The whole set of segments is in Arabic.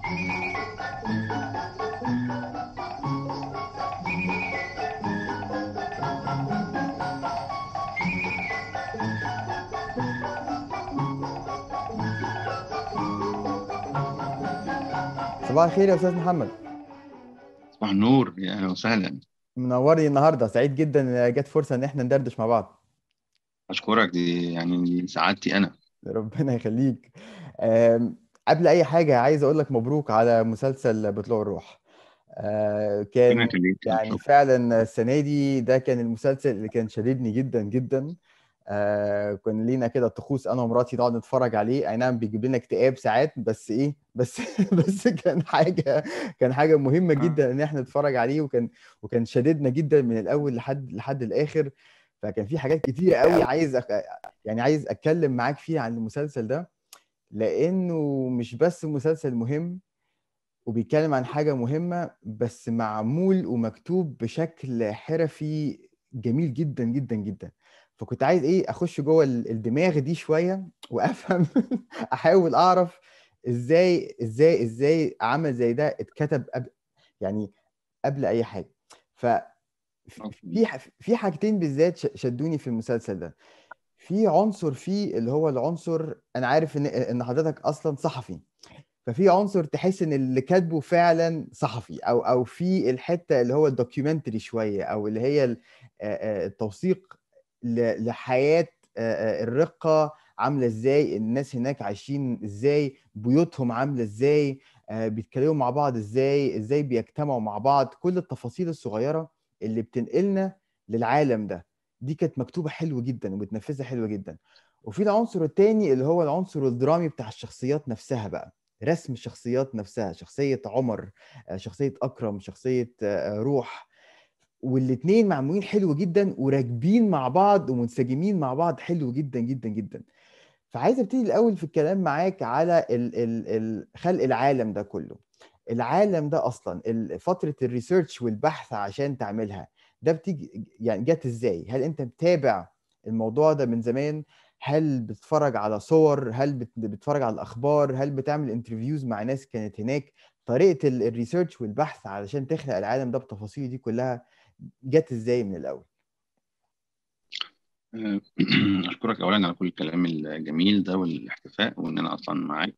صباح الخير يا استاذ محمد. صباح النور، يا اهلا وسهلا. منورني النهارده، سعيد جدا ان جت فرصه ان احنا ندردش مع بعض. اشكرك، دي يعني دي سعادتي انا. ربنا يخليك. قبل اي حاجه عايز اقول لك مبروك على مسلسل بطلوع الروح. ربنا كان يخليك، يعني شكرا. فعلا السنه دي ده كان المسلسل اللي كان شددني جدا جدا. كان لينا كده طقوس انا ومراتي نقعد نتفرج عليه، اي نعم بيجيب لنا اكتئاب ساعات، بس ايه بس بس كان حاجه مهمه جدا ان احنا نتفرج عليه، وكان شددنا جدا من الاول لحد الاخر. فكان في حاجات كتيره قوي يعني عايز اتكلم معاك فيها عن المسلسل ده، لانه مش بس مسلسل مهم وبيتكلم عن حاجه مهمه، بس معمول ومكتوب بشكل حرفي جميل جدا جدا جدا. فكنت عايز ايه اخش جوه الدماغ دي شويه وافهم احاول اعرف ازاي عمل زي ده اتكتب يعني قبل اي حاجه. في حاجتين بالذات شدوني في المسلسل ده. في عنصر فيه اللي هو العنصر، انا عارف ان حضرتك اصلا صحفي، ففي عنصر تحس ان اللي كاتبه فعلا صحفي، او في الحته اللي هو الدوكيومنتري شويه، او اللي هي التوثيق لحياه الرقه عامله ازاي، الناس هناك عايشين ازاي، بيوتهم عامله ازاي، بيتكلموا مع بعض ازاي بيجتمعوا مع بعض، كل التفاصيل الصغيره اللي بتنقلنا للعالم ده. دي كانت مكتوبه حلو جدا ومتنفذه حلو جدا. وفي العنصر التاني اللي هو العنصر الدرامي بتاع الشخصيات نفسها بقى، رسم الشخصيات نفسها، شخصية عمر، شخصية أكرم، شخصية روح. والاتنين معمولين حلو جدا وراكبين مع بعض ومنسجمين مع بعض حلو جدا جدا جدا. فعايز ابتدي الأول في الكلام معاك على خلق العالم ده كله. العالم ده أصلا فترة الريسيرش والبحث عشان تعملها، ده بتيجي يعني جت ازاي؟ هل انت متابع الموضوع ده من زمان؟ هل بتتفرج على صور؟ هل بتتفرج على الاخبار؟ هل بتعمل انترفيوز مع ناس كانت هناك؟ طريقة الريسيرش والبحث علشان تخلق العالم ده بتفاصيله دي كلها جت ازاي من الاول؟ آه، اشكرك اولا على كل الكلام الجميل ده والاحتفاء وان انا اصلا معاك.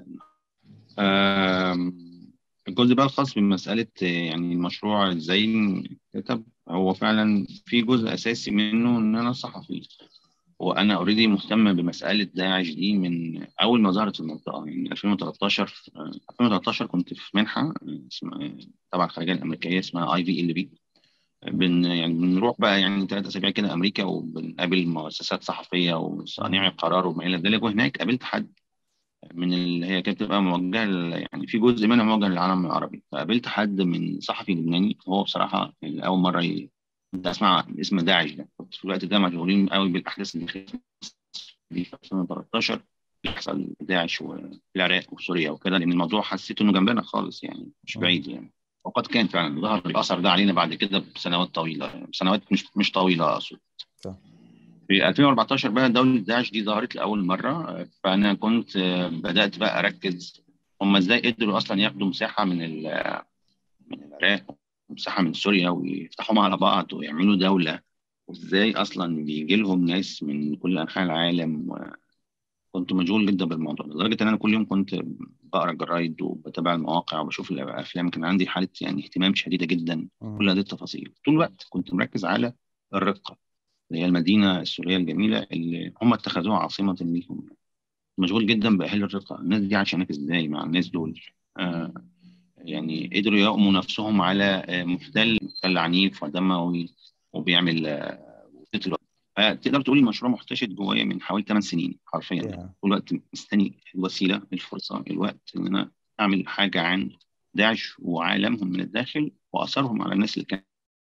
آم، الجزء بقى الخاص بمساله، يعني المشروع ازاي كتب، هو فعلا في جزء اساسي منه ان انا صحفي. وانا اوريدي مهتم بمساله داعش دي من اول ما ظهرت في المنطقه، يعني 2013. 2013 كنت في منحه اسمها تبع الخارجيه الامريكيه اسمها IVLB. يعني بنروح بقى يعني 3 اسابيع كده امريكا، وبنقابل مؤسسات صحفيه وصانعي مم. قرار وما الى ذلك. وهناك قابلت حد من اللي هي كانت بتبقى موجهه يعني في جزء منها موجه للعالم العربي. فقابلت حد من صحفي لبناني، هو بصراحه يعني اول مره كنت اسمع اسم داعش ده. كنت في الوقت ده مشغولين قوي بالاحداث اللي دي في 2013، بيحصل في داعش وفي العراق وسوريا وكده، لان الموضوع حسيت انه جنبنا خالص، يعني مش مم. بعيد يعني. وقد كان فعلا ظهر الاثر ده علينا بعد كده بسنوات طويله، يعني سنوات مش طويله اقصد. صح. في 2014 بقى دولة داعش دي ظهرت لأول مرة. فأنا كنت بدأت بقى أركز هم إزاي قدروا أصلا ياخدوا مساحة من العراق ومساحة من سوريا ويفتحوهم على بعض ويعملوا دولة، وإزاي أصلا بيجي لهم ناس من كل أنحاء العالم. كنت مشغول جدا بالموضوع ده لدرجة إن أنا كل يوم كنت بقرا الجرايد وبتابع المواقع وبشوف الأفلام. كان عندي حالة يعني اهتمام شديدة جدا مم. بكل هذه التفاصيل. طول الوقت كنت مركز على الرقة، اللي هي المدينة السورية الجميلة اللي هم اتخذوها عاصمة ليهم. مشغول جدا بأهل الرقة، الناس دي عايشة هناك إزاي مع الناس دول. آه يعني قدروا يقوموا نفسهم على محتل عنيف ودموي وبيعمل قتل. تقدر تقولي المشروع محتشد جوايا من حوالي 8 سنين حرفيا، يعني Yeah. طول الوقت مستني الوسيلة، الفرصة، الوقت إن أنا أعمل حاجة عن داعش وعالمهم من الداخل وأثرهم على الناس اللي كانت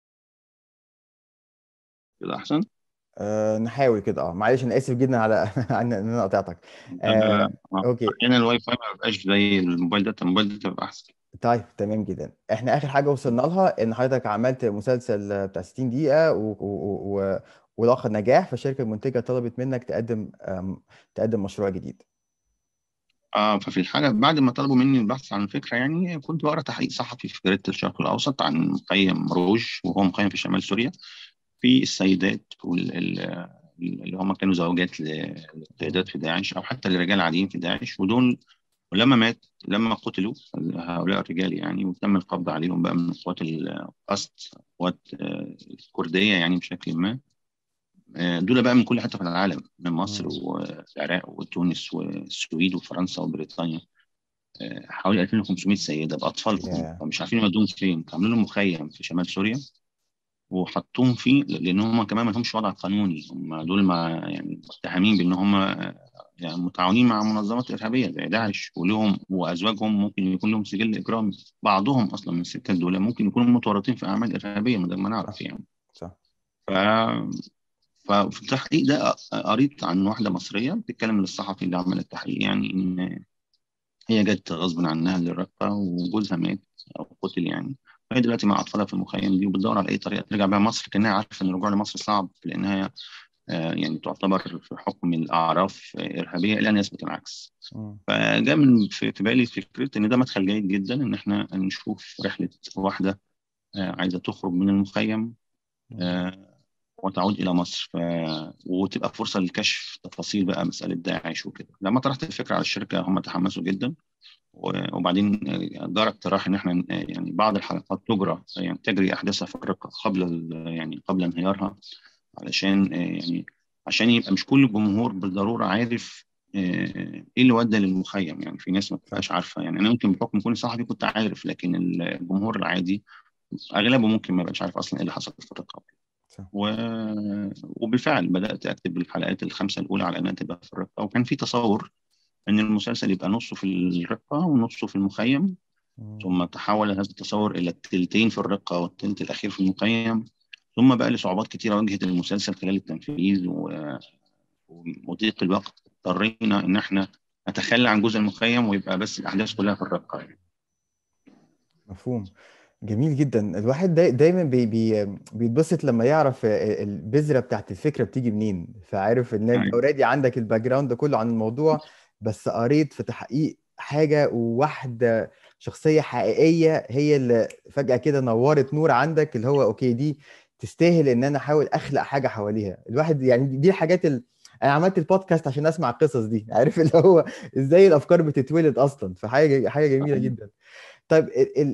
كده أحسن. نحاول كده. معلش انا اسف جدا على ان انا قطعتك. لا لا لا، اوكي. أحيانا الواي فاي ما بيبقاش زي الموبايل داتا، الموبايل داتا بيبقى أحسن. طيب تمام جدا. احنا اخر حاجه وصلنا لها ان حضرتك عملت مسلسل بتاع 60 دقيقه ولاقى نجاح، فالشركه المنتجه طلبت منك تقدم مشروع جديد. ففي الحالة بعد ما طلبوا مني البحث عن فكرة، يعني كنت بقرا تحقيق صحفي في جريدة الشرق الأوسط عن مخيم روج، وهو مخيم في شمال سوريا، في السيدات اللي هم كانوا زوجات للقيادات في داعش، أو حتى لرجال عاديين في داعش، ودول لما قتلوا هؤلاء الرجال يعني، وتم القبض عليهم بقى من قوات القسد، قوات الكردية يعني بشكل ما. دول بقى من كل حتة في العالم، من مصر مم. والعراق وتونس والسويد وفرنسا وبريطانيا. حوالي 2500 سيدة بأطفالهم، يا فمش عارفين يودوهم فين، عاملين لهم مخيم في شمال سوريا وحطوهم فيه، لأن هم كمان ما لهمش وضع قانوني. هم دول يعني متهمين بأن هم يعني متعاونين مع منظمات إرهابية زي داعش، ولهم وأزواجهم ممكن يكون لهم سجل إجرامي، بعضهم أصلا من الستات دول ممكن يكونوا متورطين في أعمال إرهابية من غير ما نعرف صح يعني. صح. ف... ففي التحقيق ده قريت عن واحدة مصرية بتتكلم للصحفي اللي عمل التحقيق، يعني إن هي جت غصب عنها للرقة وجوزها مات أو قتل يعني. فهي دلوقتي مع أطفالها في المخيم دي، وبتدور على أي طريقة ترجع بيها مصر، كأنها عارفة إن الرجوع لمصر صعب، لأنها يعني تعتبر في حكم الأعراف إرهابية إلى أن يثبت العكس. مم. فجاء من في بالي فكرة إن ده مدخل جيد جدا إن إحنا نشوف رحلة واحدة عايزة تخرج من المخيم مم. آه، وتعود إلى مصر، وتبقى فرصة لكشف تفاصيل بقى مسألة داعش وكده. لما طرحت الفكرة على الشركة هم تحمسوا جدا، وبعدين جرى اقتراح ان احنا يعني بعض الحلقات تجري احداثها في الرقه قبل يعني قبل انهيارها، علشان يعني عشان يبقى مش كل الجمهور بالضروره عارف ايه اللي ودى للمخيم. يعني في ناس ما صح بتبقاش عارفه، يعني انا ممكن بحكم كوني صحفي كنت عارف، لكن الجمهور العادي اغلبه ممكن ما يبقاش عارف اصلا ايه اللي حصل في الرقه. صح. و... وبالفعل بدات اكتب الحلقات الخمسه الاولى على انها تبقى في الرقه، وكان في تصور ان المسلسل يبقى نصه في الرقه ونصه في المخيم. مم. ثم تحول هذا التصور إلى التلتين في الرقة والتلت الأخير في المقيم. ثم بقى لصعوبات كثيرة واجهت المسلسل خلال التنفيذ وضيق الوقت، اضطرينا إن إحنا نتخلى عن جزء المخيم ويبقى بس الأحداث كلها في الرقة يعني. مفهوم. جميل جدا. الواحد دايما بيتبسط لما يعرف البذرة بتاعت الفكرة بتيجي منين، فعارف ان انت يعني اوريدي عندك الباك جراوند ده كله عن الموضوع، بس قريت في تحقيق حاجة واحدة، شخصية حقيقية هي اللي فجأة كده نورت نور عندك، اللي هو اوكي دي تستاهل ان انا احاول اخلق حاجة حواليها. الواحد يعني دي الحاجات انا عملت البودكاست عشان اسمع القصص دي، عارف اللي هو ازاي الافكار بتتولد اصلا، فحاجة جميلة جدا. طيب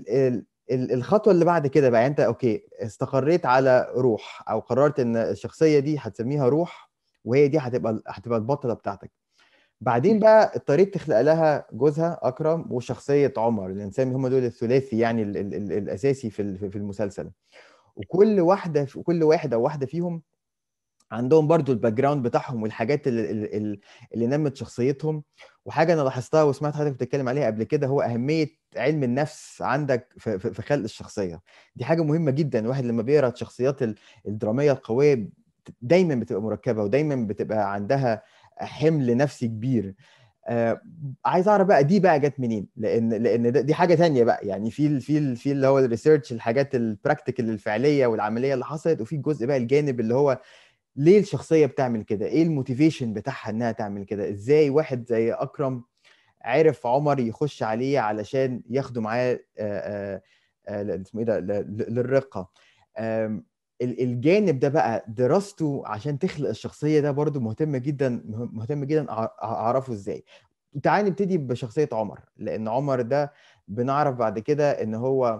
الخطوه اللي بعد كده بقى، يعني انت اوكي استقريت على روح، او قررت ان الشخصيه دي هتسميها روح، وهي دي هتبقى البطله بتاعتك. بعدين بقى اضطريت تخلق لها جوزها اكرم وشخصيه عمر الانسان، هم دول الثلاثي يعني ال الاساسي في المسلسل. وكل واحده كل واحد او واحده فيهم عندهم برضو الباك جراوند بتاعهم والحاجات اللي نمت شخصيتهم. وحاجه انا لاحظتها وسمعت حضرتك بتتكلم عليها قبل كده، هو اهميه علم النفس عندك في خلق الشخصيه. دي حاجه مهمه جدا. الواحد لما بيقرا الشخصيات الدراميه القويه دايما بتبقى مركبه، ودايما بتبقى عندها حمل نفسي كبير. آه عايز اعرف بقى دي بقى جت منين، لان دي حاجه تانية بقى، يعني في اللي هو الريسيرش، الحاجات البراكتيكال الفعليه والعمليه اللي حصلت، وفي الجزء بقى الجانب اللي هو ليه الشخصية بتعمل كده، ايه الموتيفيشن بتاعها انها تعمل كده، ازاي واحد زي اكرم عرف عمر يخش عليه علشان ياخده معاه اسمه ايه ده للرقة. آم، الجانب ده بقى دراسته عشان تخلق الشخصية ده برضو مهتم جدا، مهتم جدا اعرفه ازاي. تعال نبتدي بشخصية عمر، لان عمر ده بنعرف بعد كده ان هو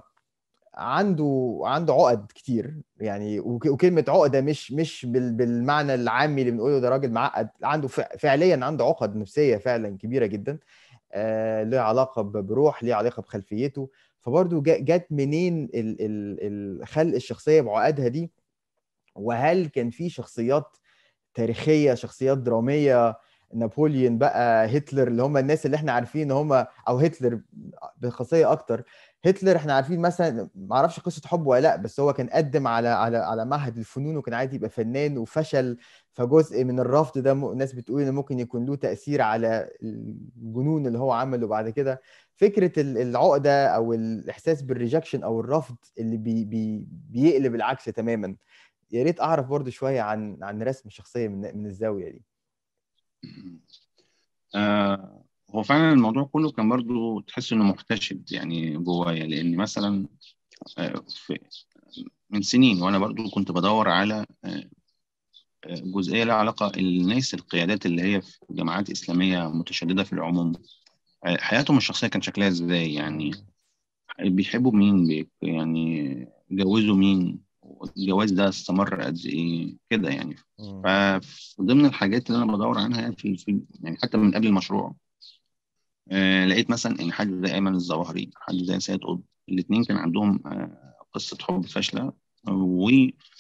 عنده عقد كتير يعني، وكلمة عقدة مش بالمعنى العامي اللي بنقوله ده راجل معقد، عنده فعليا عنده عقد نفسية فعلا كبيرة جدا. ليه علاقة بروح، ليه علاقة بخلفيته. فبرضه جت منين خلق الشخصية بعقدها دي؟ وهل كان في شخصيات تاريخية، شخصيات درامية، نابليون بقى، هتلر، اللي هم الناس اللي احنا عارفين ان هم، او هتلر بخاصية اكتر. هتلر احنا عارفين مثلا، ما اعرفش قصة حب ولا لا، بس هو كان قدم على معهد الفنون وكان عايز يبقى فنان وفشل. فجزء من الرفض ده ناس بتقول ان ممكن يكون له تأثير على الجنون اللي هو عمله بعد كده. فكرة العقدة او الاحساس بالريجكشن او الرفض اللي بيقلب العكس تماما. يا ريت اعرف برضو شويه عن رسم الشخصيه من الزاويه دي. آه هو فعلا الموضوع كله كان برضو تحس انه محتشد يعني جوايا، لان مثلا في من سنين وانا برضو كنت بدور على جزئيه لها علاقه الناس القيادات اللي هي في جماعات اسلاميه متشدده في العموم، حياتهم الشخصيه كان شكلها ازاي يعني، مم. بيحبوا مين، يعني جوزوا مين، الجواز ده استمر قد ايه كده يعني. مم. فضمن الحاجات اللي انا بدور عنها يعني يعني حتى من قبل المشروع، لقيت مثلا ان حد زي ايمن الظواهري، حد زي سيد قطب، الاثنين كان عندهم قصه حب فاشله، و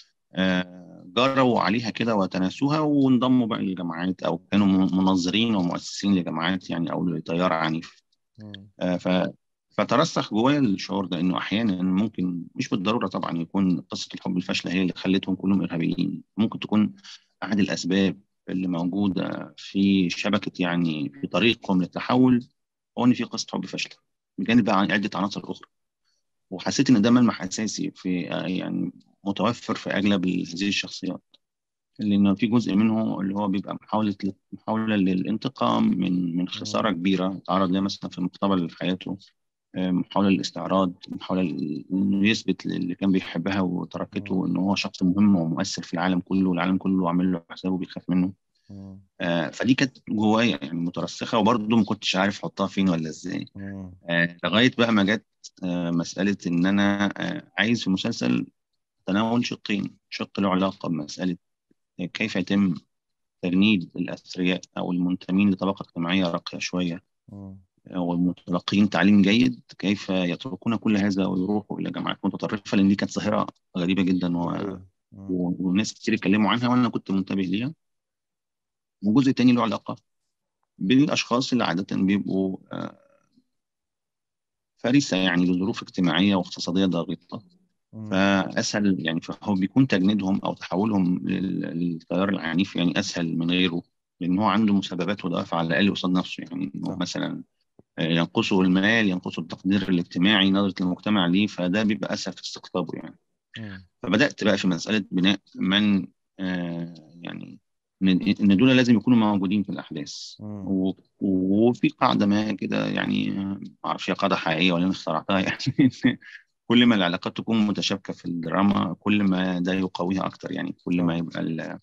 جروا عليها كده وتناسوها وانضموا بقى للجماعات، او كانوا منظرين ومؤسسين لجماعات يعني، او لتيار عنيف. مم. آه، ف فترسخ جوايا الشعور ده انه احيانا ممكن، مش بالضروره طبعا، يكون قصه الحب الفاشله هي اللي خلتهم كلهم ارهابيين. ممكن تكون احد الاسباب اللي موجوده في شبكه يعني في طريقهم للتحول هو ان في قصه حب فاشله بجانب بقى عن عده عناصر اخرى. وحسيت ان ده ملمح اساسي في يعني متوفر في اغلب هذه الشخصيات، لأن في جزء منه اللي هو بيبقى محاولة للانتقام من خسارة مم. كبيرة تعرض لها مثلا في مقتبل حياته، محاولة للاستعراض، محاولة إنه يثبت للي كان بيحبها مم. وتركته إن هو شخص مهم ومؤثر في العالم كله، والعالم كله عامل له حسابه بيخاف منه. مم. فدي كانت جوايا يعني مترسخة، وبرضه ما كنتش عارف أحطها فين ولا إزاي. مم. لغاية بقى ما جت مسألة إن أنا عايز في المسلسل تناول شقين: شق له علاقة بمسألة كيف يتم تجنيد الأثرياء أو المنتمين لطبقة اجتماعية راقية شوية، مم. والمتلقين تعليم جيد، كيف يتركون كل هذا ويروحوا إلى جامعات متطرفة، لأن دي كانت ظاهرة غريبة جدا دي حقيقة. مم. وناس كتير اتكلموا عنها وأنا كنت منتبه ليها. وجزء تاني له علاقة بالأشخاص اللي عادة بيبقوا فريسة يعني لظروف اجتماعية واقتصادية ضاغطة، مم. فأسهل يعني، فهو بيكون تجنيدهم أو تحولهم للتيار العنيف يعني أسهل من غيره، لأن هو عنده مسببات ودوافع على الأقل قصاد نفسه، يعني إنه صح. مثلا ينقصه المال، ينقصه التقدير الاجتماعي، نظرة المجتمع ليه، فده بيبقى أسهل في استقطابه يعني. مم. فبدأت بقى في مسألة بناء من يعني إن دول لازم يكونوا موجودين في الأحداث، مم. وفي قاعدة ما كده يعني، ما أعرفش هي قاعدة حقيقية ولا أنا اخترعتها يعني إن كل ما العلاقات تكون متشابكة في الدراما كل ما ده يقويها أكتر يعني، كل ما طبعا. يبقى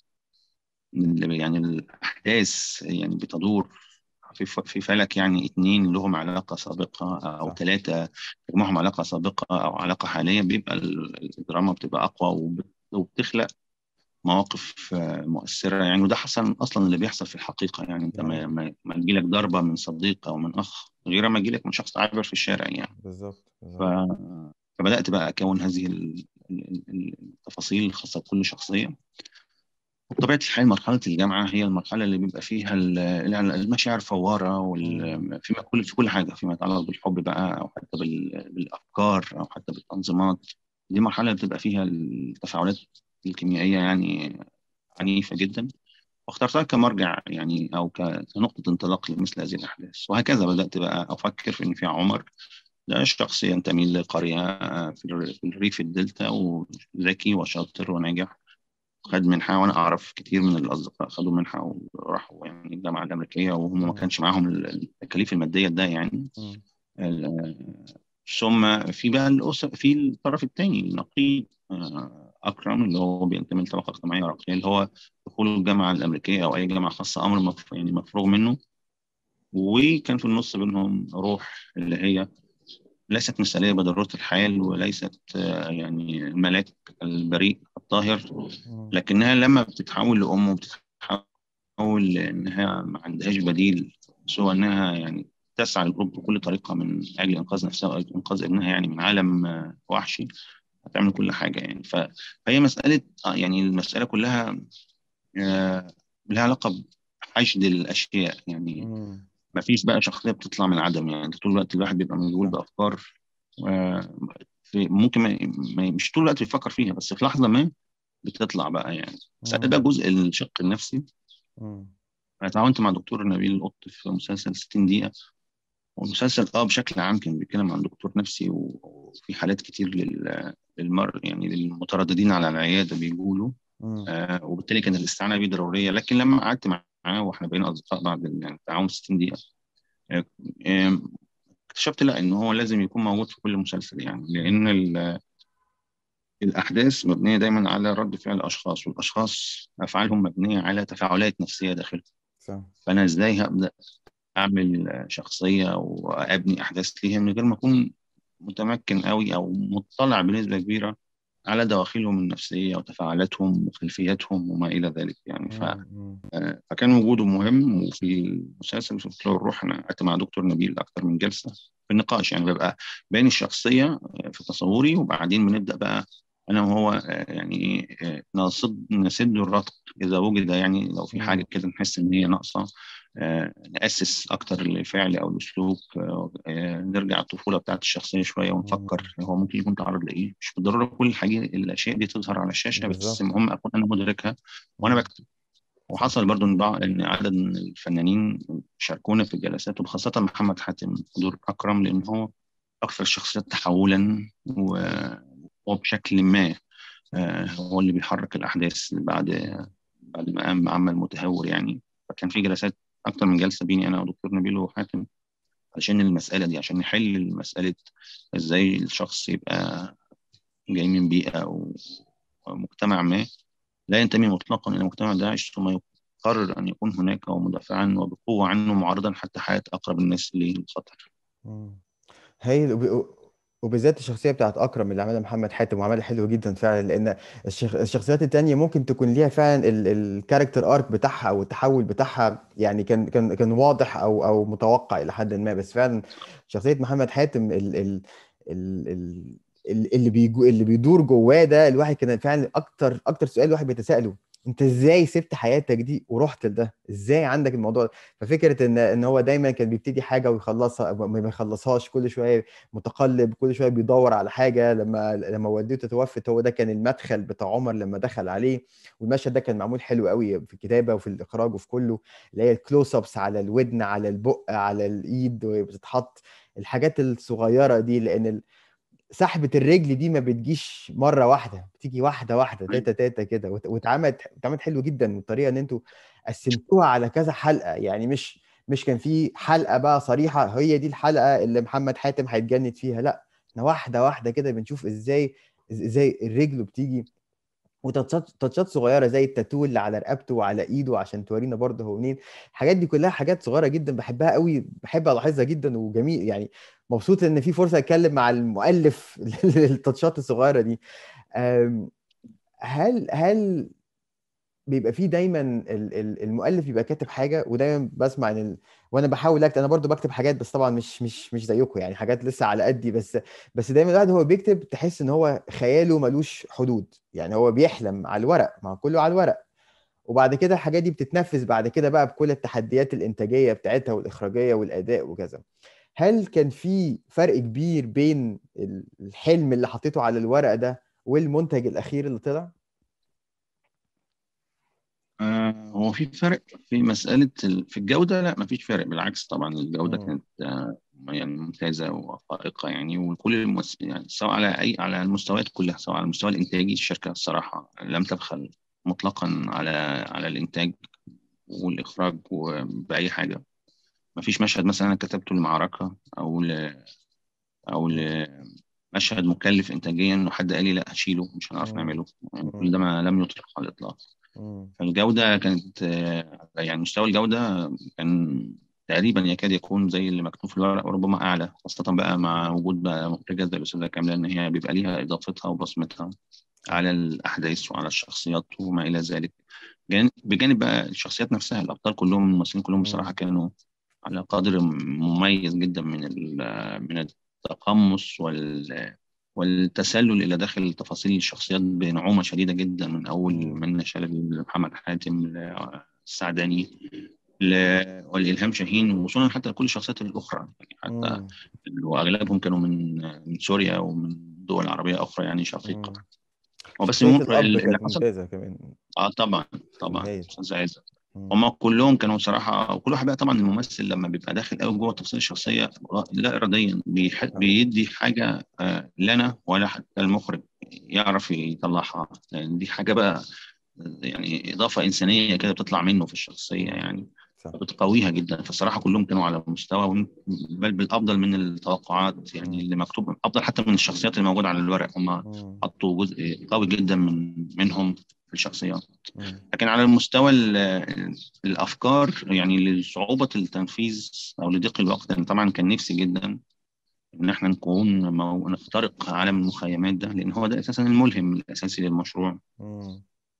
يعني الأحداث يعني بتدور في فلك يعني اتنين لهم علاقة سابقة أو صح. ثلاثة لهم علاقة سابقة أو علاقة حالية، بيبقى الدراما بتبقى أقوى وبتخلق مواقف مؤثرة يعني. وده حصل أصلا اللي بيحصل في الحقيقة يعني، دي أنت حقيقة. ما تجيلك ضربة من صديق أو من أخ غير ما تجيلك من شخص عابر في الشارع يعني. بالظبط ف... بالظبط. فبدأت بقى أكون هذه التفاصيل الخاصة بكل شخصية. بطبيعة الحال مرحلة الجامعة هي المرحلة اللي بيبقى فيها المشاعر فوارة، مم. في كل حاجة فيما يتعلق بالحب بقى، أو حتى بالأفكار، أو حتى بالتنظيمات. دي مرحلة بتبقى فيها التفاعلات الكيميائية يعني عنيفة جدا، واخترتها كمرجع يعني، أو كنقطة انطلاق لمثل هذه الأحداث. وهكذا بدأت بقى أفكر في إن في عمر، ده شخص ينتمي لقرية في الريف الدلتا، وذكي وشاطر وناجح، خد منحة. وأنا أعرف كتير من الأصدقاء خدوا منحة وراحوا يعني الجامعة الأمريكية وهم ما مم. كانش معاهم التكاليف المادية ده يعني. مم. ال- ثم في بقى الأسر، في الطرف الثاني النقيض، أكرم اللي هو بينتمي لطبقة اجتماعية راقية، اللي هو دخول الجامعة الأمريكية أو أي جامعة خاصة أمر يعني مفروغ منه. وكان في النص بينهم روح اللي هي ليست مثالية بضرورة الحال، وليست يعني الملاك البريء الطاهر، مم. لكنها لما بتتحول لأم وبتتحول لأنها ما عندهاش بديل سوى أنها يعني تسعى للهروب بكل طريقة من أجل إنقاذ نفسها وإنقاذ ابنها يعني من عالم وحشي، هتعمل كل حاجة يعني. فهي مسألة يعني المسألة كلها لها علاقة بحشد الأشياء يعني. مم. ما فيش بقى شخصية بتطلع من العدم يعني، طول الوقت الواحد بيبقى مشغول صح. بأفكار، ممكن مش طول الوقت بيفكر فيها، بس في لحظة ما بتطلع بقى يعني. سأل بقى مم. جزء الشق النفسي. مم. أنا تعاونت مع دكتور نبيل القط في مسلسل 60 دقيقة، والمسلسل بشكل عام كان بيتكلم عن دكتور نفسي، وفي حالات كتير يعني للمترددين على العيادة بيقولوا. مم. وبالتالي كانت الاستعانة بيه ضرورية. لكن لما قعدت معاه واحنا بقينا أصدقاء بعد يعني تعاون 60 دقيقة، آه، آه، اكتشفت لا ان هو لازم يكون موجود في كل مسلسل، يعني لان الاحداث مبنيه دايما على رد فعل الاشخاص، والاشخاص افعالهم مبنيه على تفاعلات نفسيه داخلهم. صح. فانا ازاي هبدا اعمل شخصيه وابني احداث ليها من غير ما اكون متمكن قوي او مطلع بنسبه كبيره على دواخلهم النفسيه وتفاعلاتهم وخلفياتهم وما الى ذلك يعني. مم. فكان وجوده مهم. وفي المسلسل في طلوع الروح انا قعدت مع دكتور نبيل اكتر من جلسه في النقاش، يعني ببقى باين الشخصيه في تصوري، وبعدين بنبدا بقى انا وهو يعني نسد الربط اذا وجد، يعني لو في حاجه مم. كده نحس ان هي ناقصه نأسس أكتر الفعل أو الأسلوب، نرجع الطفولة بتاعت الشخصية شوية مم. ونفكر هو ممكن يكون تعرض لإيه. مش بالضرورة كل الحاجة الأشياء دي تظهر على الشاشة، بس بالظبط. المهم أكون أنا مدركها وأنا مم. بكتب. صح. وحصل برضو إن عدد من الفنانين شاركونا في الجلسات، وخاصة محمد حاتم حضور أكرم، لأن هو أكثر الشخصيات تحولا ايوه. وبشكل ما هو اللي بيحرك الأحداث بعد ما قام عمل متهور يعني. فكان في جلسات أكتر من جلسة بيني أنا ودكتور نبيل وحاتم عشان المسألة دي، عشان نحل مسألة إزاي الشخص يبقى جاي من بيئة أو مجتمع ما لا ينتمي مطلقا إلى مجتمع داعش، ثم يقرر أن يكون هناك ومدافعا وبقوة عنه، معارضا حتى حياة أقرب الناس إليه للخطر. مم. هايل. وبالذات الشخصية بتاعت أكرم اللي عملها محمد حاتم، وعملها حلو جدا فعلا، لأن الشخصيات التانية ممكن تكون ليها فعلا الكاركتر ارك بتاعها أو التحول بتاعها، يعني كان واضح أو متوقع إلى حد ما. بس فعلا شخصية محمد حاتم ال ال اللي بيدور جواه ده، الواحد كان فعلا أكتر سؤال الواحد بيتساءله: أنت إزاي سبت حياتك دي ورحت لده؟ إزاي عندك الموضوع ده؟ ففكرة إن هو دايما كان بيبتدي حاجة ويخلصها، ما بيخلصهاش، كل شوية متقلب، كل شويه بيدور على حاجه. لما والدته توفت، هو ده كان المدخل بتاع عمر لما دخل عليه. والمشهد ده كان معمول حلو قوي في الكتابه وفي الاخراج وفي كله، اللي هي الكلوز ابس على الودن، على البق، على الايد، وبتتحط الحاجات الصغيره دي، لان سحبه الرجل دي ما بتجيش مره واحده، بتيجي واحده واحده، تاتا تاتا كده، واتعملت حلو جدا. والطريقه ان انتوا قسمتوها على كذا حلقه، يعني مش كان في حلقه بقى صريحه هي دي الحلقه اللي محمد حاتم هيتجند فيها، لا، احنا واحده واحده كده بنشوف ازاي الرجل بتيجي، وتاتشات صغيره زي التاتو اللي على رقبته وعلى ايده عشان تورينا برضه هو منين. الحاجات دي كلها حاجات صغيره جدا بحبها قوي، بحب الاحظها جدا، وجميل يعني. مبسوط ان في فرصه اتكلم مع المؤلف التاتشات الصغيره دي. أم، هل بيبقى فيه دايما المؤلف بيبقى كاتب حاجه، ودايما بسمع وانا بحاول اكتب، انا برضو بكتب حاجات، بس طبعا مش زيكم، يعني حاجات لسه على قدي، بس دايما الواحد هو بيكتب تحس ان هو خياله ملوش حدود، يعني هو بيحلم على الورق، ما هو كله على الورق. وبعد كده الحاجات دي بتتنفذ بعد كده بقى بكل التحديات الإنتاجية بتاعتها والإخراجية والأداء وكذا. هل كان في فرق كبير بين الحلم اللي حطيته على الورق ده والمنتج الأخير اللي طلع؟ هو في فرق في مسألة في الجودة؟ لا ما فيش فرق، بالعكس طبعا الجودة مم. كانت يعني ممتازة وفائقة يعني. وكل يعني سواء على المستويات كلها، سواء على المستوى الإنتاجي الشركة الصراحة لم تبخل مطلقا على الإنتاج والإخراج بأي حاجة. ما فيش مشهد مثلا أنا كتبته لمعركة أو مم. لمشهد مكلف إنتاجيا وحد قال لي لا هشيله مش هنعرف مم. نعمله، يعني كل مم. ده ما لم يطلق على الإطلاق. مم. فالجودة كانت يعني مستوى الجودة كان تقريبا يكاد يكون زي اللي مكتوب في الورق وربما أعلى، خاصة بقى مع وجود بقى مخرجة زي الأستاذة كاملة، إن هي بيبقى ليها إضافتها وبصمتها صح. على الأحداث وعلى الشخصيات وما إلى ذلك. بجانب بقى الشخصيات نفسها، الأبطال كلهم الممثلين كلهم بصراحة مم. كانوا على قدر مميز جدا من التقمص والتسلل إلى داخل تفاصيل الشخصيات بنعومة شديدة جدا، من أول مم. منة شلبي لمحمد حاتم السعداني والإلهام شاهين، وصولا حتى لكل الشخصيات الأخرى يعني، حتى مم. وأغلبهم كانوا من سوريا ومن دول عربية أخرى يعني شقيقة. مم. هو بس شخصية الأب اللي كانت حصل ممتازة كمان. طبعا كان طبعا هايل. أستاذ عايز. مم. هما كلهم كانوا صراحة، وكل واحد بقى طبعا الممثل لما بيبقى داخل قوي جوه تفاصيل الشخصية لا إراديا صح. بيدي حاجة لنا ولا حتى المخرج يعرف يطلعها، يعني دي حاجة بقى يعني إضافة إنسانية كده بتطلع منه في الشخصية مم. يعني. صح. بتقويها جدا. فالصراحه كلهم كانوا على مستوى، بل بالافضل من التوقعات يعني، مم. اللي مكتوب افضل حتى من الشخصيات اللي موجوده على الورق. هم مم. حطوا جزء قوي جدا منهم في الشخصيات. مم. لكن على المستوى الافكار يعني، لصعوبه التنفيذ او لضيق الوقت، انا طبعا كان نفسي جدا ان احنا نخترق عالم المخيمات ده، لان هو ده اساسا الملهم الاساسي للمشروع. مم.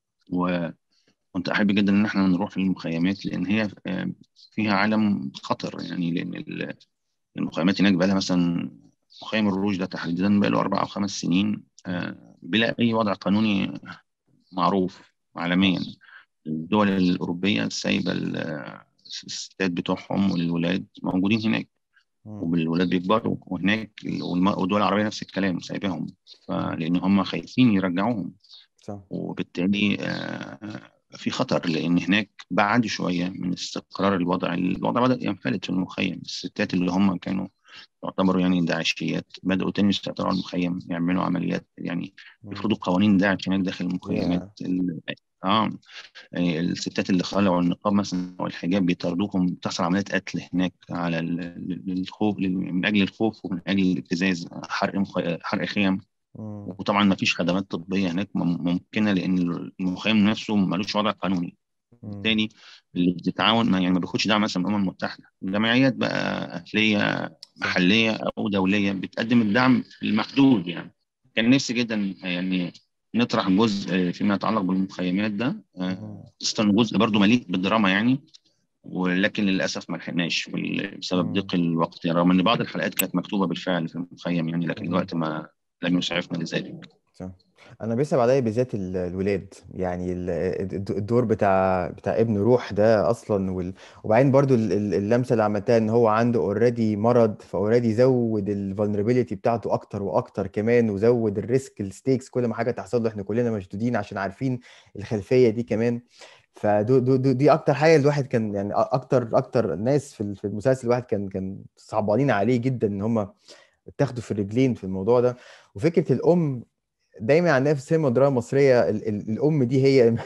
كنت أحب جدا إن إحنا نروح للمخيمات، لأن هي فيها عالم خطر يعني. لأن المخيمات هناك بقى لها مثلا، مخيم الروج ده تحديدا بقى له 4 أو 5 سنين بلا أي وضع قانوني معروف عالميا. آه. الدول الأوروبية سايبة الستات بتوعهم والولاد موجودين هناك، مم. والولاد بيكبروا وهناك، والدول العربية نفس الكلام سايباهم، مم. لأن هم خايفين يرجعوهم. صح. وبالتالي في خطر، لأن هناك بعد شوية من استقرار الوضع بدأ ينفلت في المخيم. الستات اللي هم كانوا يعتبروا يعني داعشيات بدأوا تاني يسيطروا على المخيم، يعملوا عمليات يعني، مم. يفرضوا قوانين داعش هناك داخل المخيمات. يا. اه يعني الستات اللي خلعوا النقاب مثلا او الحجاب بيطردوهم، بتحصل عمليات قتل هناك على الخوف، من اجل الخوف ومن اجل الابتزاز، حرق خيم. مم. وطبعا ما فيش خدمات طبيه هناك ممكنه، لان المخيم نفسه ملوش وضع قانوني. مم. بالتالي اللي بتتعاون يعني ما بياخدش دعم مثلا من الامم المتحده، جمعيات بقى اهليه صح. محليه او دوليه بتقدم الدعم المحدود يعني. كان نفسي جدا يعني نطرح جزء فيما يتعلق بالمخيمات ده، مم. خاصة جزء برضو مليء بالدراما يعني. ولكن للاسف ما لحقناش بسبب مم. ضيق الوقت يعني، رغم ان بعض الحلقات كانت مكتوبه بالفعل في المخيم يعني، لكن مم. الوقت ما لم يسعفنا لذلك. صح. انا بيصعب عليا بالذات الولاد، يعني الدور بتاع ابن روح ده اصلا وبعدين برضو اللمسه اللي عملتها ان هو عنده اوريدي مرض، فاوريدي زود الفولنربيليتي بتاعته اكتر واكتر كمان، وزود الريسك الستيكس، كل ما حاجه تحصل له احنا كلنا مشدودين عشان عارفين الخلفيه دي كمان. دي اكتر حاجه الواحد كان يعني اكتر ناس في المسلسل، الواحد كان صعبانين عليه جدا ان هم اتاخدوا في الرجلين في الموضوع ده. وفكره الام دايما عندنا في السينما والدراما المصريه الام دي هي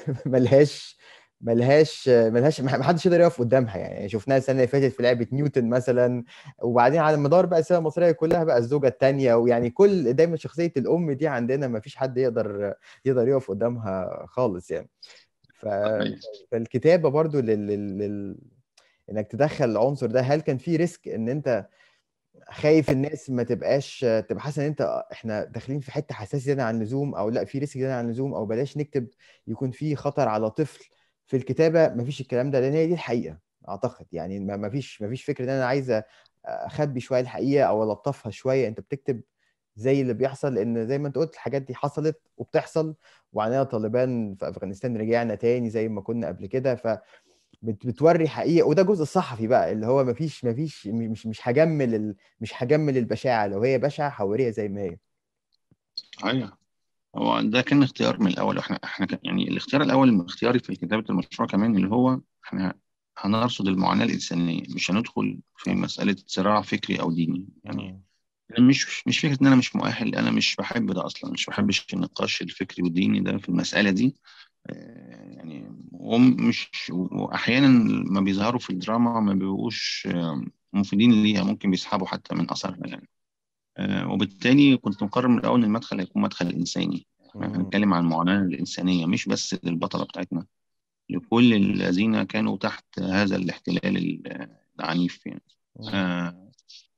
ملهاش ما حدش يقدر يقف قدامها يعني. شفناها السنه اللي فاتت في لعبه نيوتن مثلا، وبعدين على مدار بقى السينما المصريه كلها بقى الزوجه الثانيه، ويعني دايما شخصيه الام دي عندنا ما فيش حد يقدر يقف قدامها خالص يعني. ف... صحيح. فالكتابه برضو انك تدخل العنصر ده، هل كان في ريسك ان انت خايف الناس ما تبقى حاسه ان احنا داخلين في حته حساسه زياده عن اللزوم، او لا في ريسك زياده عن اللزوم، او بلاش نكتب يكون في خطر على طفل في الكتابه؟ مفيش الكلام ده، لان هي دي الحقيقه اعتقد يعني. مفيش فكره ان انا عايزه اخبي شويه الحقيقه او الطفها شويه. انت بتكتب زي اللي بيحصل، لان زي ما انت قلت الحاجات دي حصلت وبتحصل، وعندنا طالبان في افغانستان رجعنا تاني زي ما كنا قبل كده. بتوري حقيقة، وده جزء الصحفي بقى اللي هو مفيش مش هجمل البشاعة، لو هي بشعة هوريها زي ما هي. صحيح. هو ده كان اختيار من الاول. احنا يعني الاختيار الاول من اختياري في كتابه المشروع كمان، اللي هو احنا هنرصد المعاناه الانسانيه، مش هندخل في صح. مساله صراع فكري او ديني يعني. مم. أنا مش فكره ان انا مش مؤهل، انا مش بحب ده اصلا، مش صح. بحبش النقاش الفكري والديني ده في المساله دي. يعني ومش واحيانا ما بيظهروا في الدراما ما بيبقوش مفيدين ليها، ممكن بيسحبوا حتى من اثرها يعني. وبالتالي كنت مقرر من الأول إن المدخل هيكون مدخل إنساني. إحنا مم. هنتكلم عن المعاناة الإنسانية، مش بس للبطلة بتاعتنا، لكل الذين كانوا تحت هذا الاحتلال العنيف يعني. مم. آه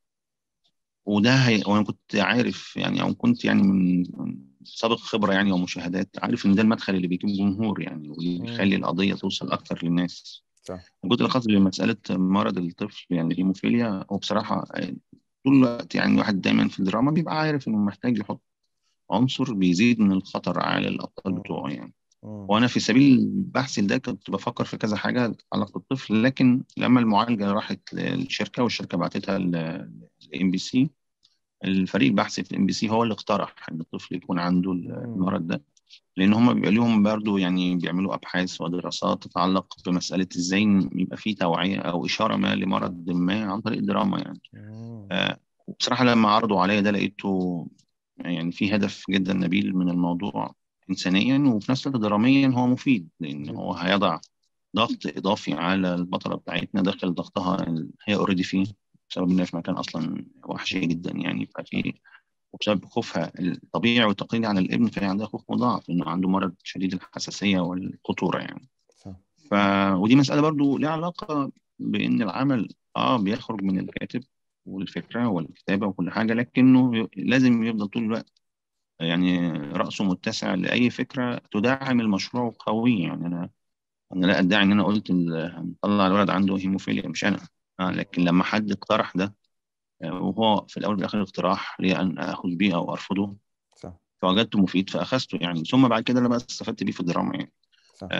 وأنا كنت عارف يعني، أو كنت يعني من سابق خبرة يعني ومشاهدات، عارف إن ده المدخل اللي بيجيب جمهور يعني، واللي مم. بيخلي القضية توصل أكتر للناس. صح. الجزء الخاص بمسألة مرض الطفل يعني الهيموفيليا، هو بصراحة طول الوقت يعني الواحد دايما في الدراما بيبقى عارف إنه محتاج يحط عنصر بيزيد من الخطر على الأبطال مم. بتوعه يعني. مم. وأنا في سبيل البحث ده كنت بفكر في كذا حاجة تتعلق بالطفل، لكن لما المعالجة راحت للشركة والشركة بعتتها لإم بي سي، الفريق البحثي في الإم بي سي هو اللي اقترح إن الطفل يكون عنده مم. المرض ده. لأن هم بيبقى لهم برضه يعني بيعملوا أبحاث ودراسات تتعلق بمسألة إزاي يبقى في توعية أو إشارة ما لمرض ما عن طريق الدراما يعني. مم. آه، وبصراحة لما عرضوا عليا ده لقيته يعني في هدف جدا نبيل من الموضوع إنسانيا، وفي نفس الوقت دراميا هو مفيد، لأن هو جدا. هيضع ضغط اضافي على البطله بتاعتنا داخل ضغطها اللي هي اوريدي فيه، بسبب انها في مكان اصلا وحشي جدا يعني. صح ففي وبسبب خوفها الطبيعي والتقليدي على الابن، فهي عندها خوف مضاعف لانه عنده مرض شديد الحساسيه والخطوره يعني. صح. ف ودي مساله برضو ليها علاقه بان العمل بيخرج من الكاتب والفكره والكتابه وكل حاجه، لكنه لازم يفضل طول الوقت يعني رأسه متسع لأي فكرة تدعم المشروع قوي. يعني أنا لا أدعي إن أنا قلت هنطلع الولد عنده هيموفيليا، مش أنا. لكن لما حد اقترح ده، وهو في الأول والآخر اقتراح لي أن آخذ بيه أو أرفضه، صح فوجدته مفيد فأخذته يعني. ثم بعد كده أنا بقى استفدت بيه في الدراما يعني. صح.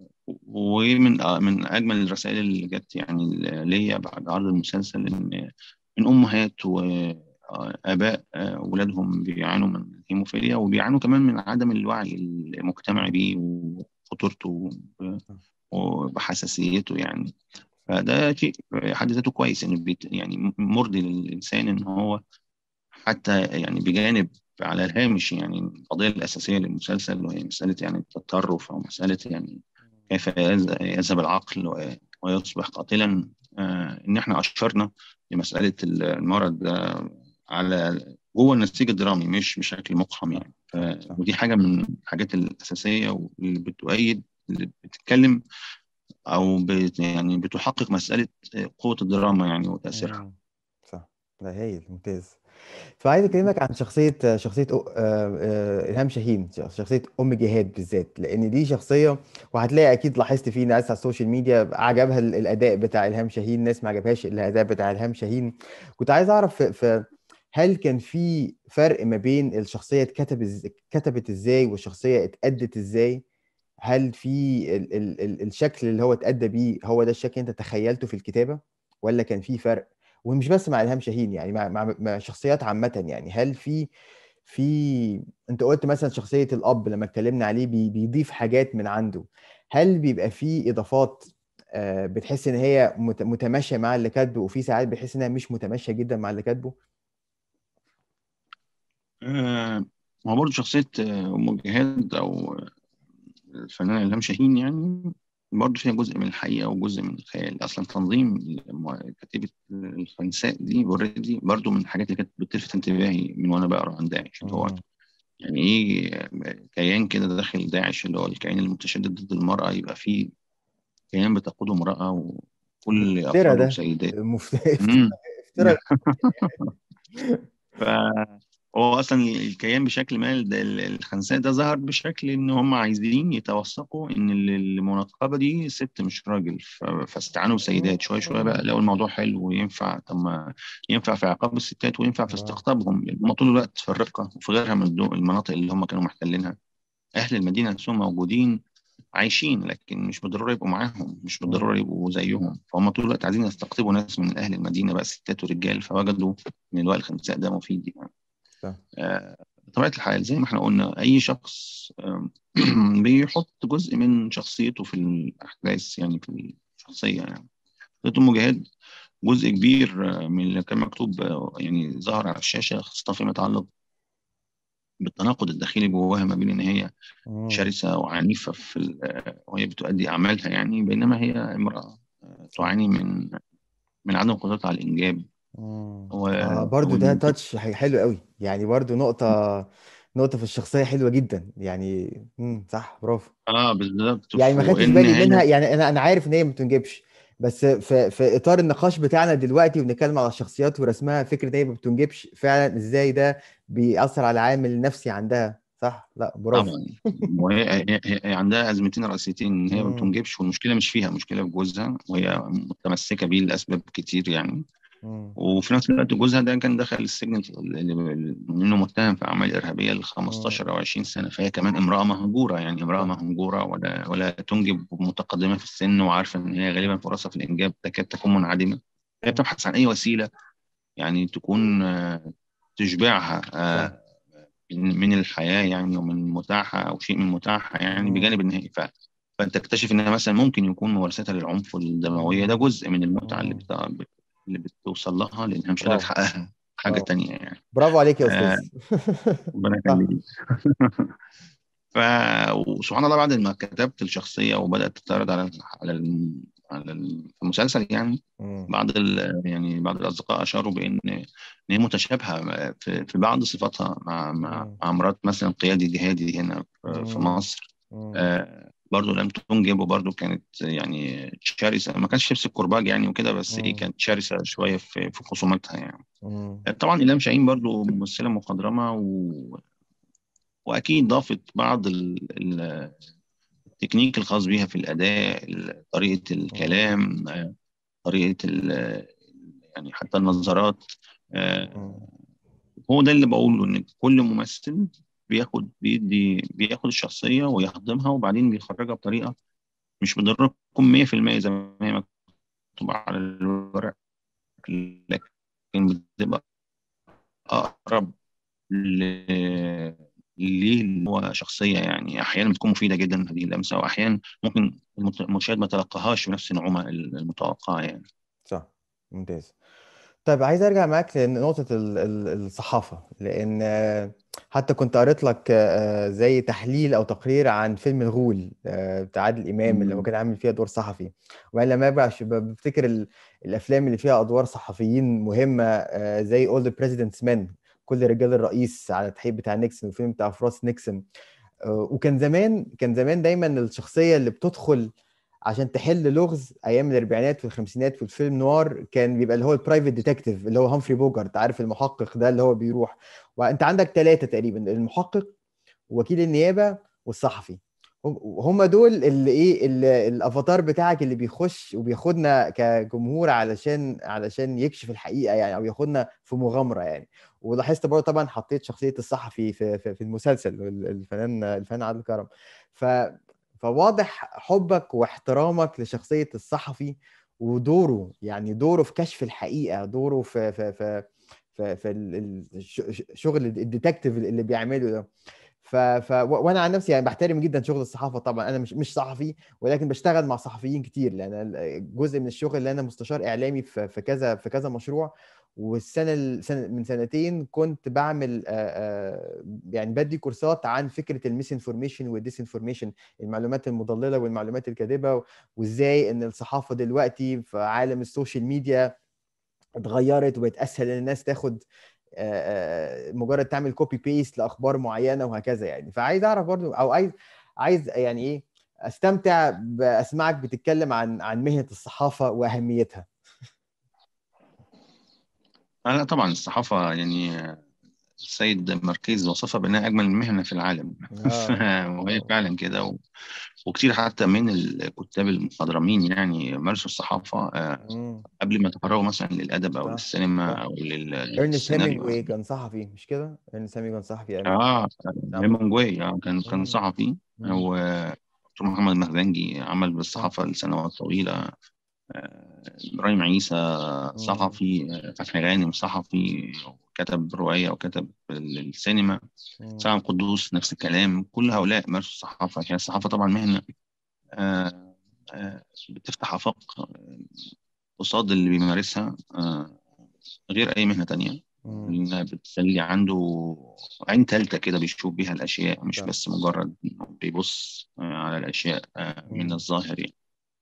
ومن من أجمل الرسائل اللي جت يعني ليا بعد عرض المسلسل، إن من أمهات وآباء أولادهم بيعانوا من الهيموفيليا، وبيعانوا كمان من عدم الوعي المجتمعي بيه وخطورته صح وبحساسيته يعني. صح. فده شيء في حد ذاته كويس، إن يعني مرضي للإنسان إن هو حتى يعني بجانب على الهامش يعني القضية الأساسية للمسلسل، وهي مسألة يعني التطرف، أو مسألة يعني كيف يذهب العقل ويصبح قاتلا. إن إحنا أشرنا لمسألة المرض ده على جوه النسيج الدرامي، مش بشكل مقحم صح يعني. صح صح. ودي حاجة من الحاجات الأساسية واللي بتؤيد، اللي بتتكلم أو يعني بتحقق مسألة قوة الدراما يعني وتأثيرها. مم. صح. لا هايل ممتاز. فعايز اكلمك عن شخصيه الهام شاهين، شخصيه ام جهاد بالذات، لان دي شخصيه، وهتلاقي اكيد لاحظت في ناس على السوشيال ميديا عجبها الاداء بتاع الهام شاهين، ناس ما عجبهاش الاداء بتاع الهام شاهين. كنت عايز اعرف هل كان في فرق ما بين الشخصيه اتكتبت ازاي والشخصيه اتأدت ازاي؟ هل في الشكل اللي هو اتأدى بيه هو ده الشكل انت تخيلته في الكتابه، ولا كان في فرق؟ ومش بس مع إلهام شاهين، يعني مع شخصيات عامة، يعني هل في انت قلت مثلا شخصية الأب لما اتكلمنا عليه بيضيف حاجات من عنده، هل بيبقى في إضافات بتحس إن هي متماشية مع اللي كاتبه، وفي ساعات بتحس إنها مش متماشية جدا مع اللي كاتبه؟ هو برضه شخصية أم جهاد أو الفنانة إلهام شاهين يعني برضه فيها جزء من الحقيقة وجزء من الخيال. أصلا تنظيم كتيبة الخنساء دي اوريدي برضه من الحاجات اللي كانت بتلفت انتباهي من وأنا بقرا عن داعش، اللي هو مم. يعني إيه كيان كده داخل داعش، اللي هو الكيان المتشدد ضد المرأة، يبقى فيه كيان بتقوده امرأة ده وكل افترا، أفراده ده سيدات. افترا مم. افترا. هو اصلا الكيان بشكل ما الخنساء ده ظهر بشكل ان هم عايزين يتوثقوا ان المناقبه دي ست مش راجل، فاستعانوا بسيدات شويه شويه بقى، لقوا الموضوع حلو وينفع. طب ما ينفع في عقاب الستات وينفع في اه. استقطابهم، لأن هم طول الوقت في الرقه وفي غيرها من المناطق اللي هم كانوا محتلينها. اهل المدينه نفسهم موجودين عايشين، لكن مش بالضروره يبقوا معاهم، مش مم. بالضروره يبقوا زيهم. فهم طول الوقت عايزين يستقطبوا ناس من اهل المدينه بقى، ستات ورجال، فوجدوا ان اللواء الخنساء ده مفيد يعني. صح. بطبيعة الحال زي ما احنا قلنا، أي شخص بيحط جزء من شخصيته في الأحداث يعني في الشخصية يعني. شخصية أم جهاد جزء كبير من اللي كان مكتوب يعني ظهر على الشاشة، خاصة فيما يتعلق بالتناقض الداخلي جواها، ما بين إن هي مم. شرسة وعنيفة وهي بتؤدي أعمالها يعني، بينما هي امرأة صح. تعاني من عدم قدرتها على الإنجاب. برضو ده تاتش حلو قوي، يعني برضو نقطة في الشخصية حلوة جدا يعني. صح، برافو. بالظبط. يعني ما خدتش وإن بالي هي منها، يعني انا عارف ان هي ما بتنجبش، بس في اطار النقاش بتاعنا دلوقتي وبنتكلم على الشخصيات ورسمها، فكرة ان هي ما بتنجبش فعلا ازاي ده بيأثر على العامل النفسي عندها. صح، لا برافو. طبعا. وهي عندها ازمتين رئيسيتين، ان هي ما امم. بتنجبش، والمشكله مش فيها، المشكله في جوزها، وهي متمسكه بيه لاسباب كتير يعني. امم. وفي نفس الوقت جوزها ده كان دخل السجن انه متهم في اعمال ارهابيه ل امم. 15 او 20 سنه. فهي كمان امراه مهجوره، يعني امراه صح. مهجوره ولا تنجب، متقدمه في السن، وعارفه ان هي غالبا فرصها في الانجاب تكاد تكون منعدمه. هي مم. بتبحث عن اي وسيله يعني تكون تشبعها صح. من الحياة يعني، ومن متاحة أو شيء من متاحة يعني، امم. بجانب إن هي فأنت تكتشف إنها مثلا ممكن يكون ممارستها للعنف والدموية ده امم. جزء من المتعة امم. اللي بتوصل لها، لأنها مش قادرة برافو. تحققها حاجة برافو. تانية يعني. برافو عليك يا آه، استاذ. ربنا صح. يخليك. وسبحان الله بعد ما كتبت الشخصية وبدأت تتعرض في المسلسل يعني، مم. بعض الأصدقاء أشاروا إن هي متشابهة في بعض صفاتها مم. مع مرات مثلا قيادي جهادي هنا في مم. مصر. مم. برضه لم تنجب، وبرضه كانت يعني شرسة، ما كانش لبس الكرباج يعني وكده، بس هي مم. كانت شرسة شوية في خصومتها يعني. مم. طبعا إلهام شاهين برضه ممثلة مخضرمة، وأكيد ضافت بعض التكنيك الخاص بيها في الأداء، طريقة مم. الكلام، طريقة يعني حتى النظرات. مم. آه، هو ده اللي بقوله، إن كل ممثل بياخد الشخصية ويهضمها، وبعدين بيخرجها بطريقة مش بالضرورة تكون 100% زي ما هي مكتوبة على الورق، لكن بتبقى أقرب ليه اللي هو شخصية. يعني أحيانا بتكون مفيدة جدا هذه اللمسة، وأحيانا ممكن المشاهد ما تلقاهاش بنفس النعومة المتوقعة يعني. صح. ممتاز. طيب عايز ارجع معاك لنقطة الصحافة، لان حتى كنت قريت لك زي تحليل او تقرير عن فيلم الغول بتاع عادل امام اللي هو مم. كان عامل فيها دور صحفي. وانا لما برجع بفتكر الافلام اللي فيها ادوار صحفيين مهمة زي All the President's Men، كل رجال الرئيس، على التحقيق بتاع نيكسون، الفيلم بتاع فراس نيكسون. وكان زمان، كان زمان دايما الشخصية اللي بتدخل عشان تحل لغز ايام الاربعينات والخمسينات في الفيلم نوار كان بيبقى اللي هو البرايفت ديتكتيف، اللي هو هامفري بوجارت، عارف المحقق ده اللي هو بيروح. وانت عندك ثلاثة تقريبا: المحقق، وكيل النيابة، والصحفي. هم دول اللي ايه الافاتار بتاعك اللي بيخش وبياخدنا كجمهور علشان يكشف الحقيقة يعني، او ياخدنا في مغامرة يعني. ولاحظت برضه طبعا حطيت شخصية الصحفي في المسلسل، الفنان عادل كرم. ف فواضح حبك واحترامك لشخصية الصحفي ودوره، يعني دوره في كشف الحقيقة، دوره في شغل الديتكتيف اللي بيعمله ده. وانا عن نفسي يعني بحترم جدا شغل الصحافه. طبعا انا مش صحفي، ولكن بشتغل مع صحفيين كتير، لان جزء من الشغل اللي انا مستشار اعلامي في كذا مشروع. من سنتين كنت بعمل يعني بدي كورسات عن فكره الميس انفورميشن والديس انفورميشن، المعلومات المضلله والمعلومات الكاذبه، وازاي ان الصحافه دلوقتي في عالم السوشيال ميديا اتغيرت وبقت اسهل ان الناس تاخد مجرد تعمل كوبي بيست لاخبار معينه وهكذا يعني. فعايز اعرف برضو، او عايز يعني ايه استمتع باسمعك بتتكلم عن مهنه الصحافه واهميتها. لا طبعا الصحافة يعني السيد ماركيز وصفها بأنها أجمل مهنة في العالم. اه. وهي فعلا كده، وكتير حتى من الكتاب المخضرمين يعني مارسوا الصحافة مم. قبل ما يتفرغوا مثلا للأدب أو صح. للسينما صح. أو ارنست للسيناريو هيمنجواي يعني. كان صحفي، مش كده؟ ارنست هيمنجواي كان صحفي آه عمل. هيمنجواي كان مم. صحفي. مم. ودكتور محمد مهدنجي عمل صح. بالصحافة لسنوات طويلة. إبراهيم عيسى مم. صحفي. فتحي غانم صحفي، كتب رواية وكتب السينما. مم. سعد قدوس نفس الكلام. كل هؤلاء مارسوا الصحافة. هي الصحافة طبعا مهنة آه، بتفتح آفاق قصاد اللي بيمارسها، غير أي مهنة تانية، مم. لأنها بتخلي عنده عين تالتة كده بيشوف بيها الأشياء، مش صح. بس مجرد إنه بيبص على الأشياء من مم. الظاهر يعني.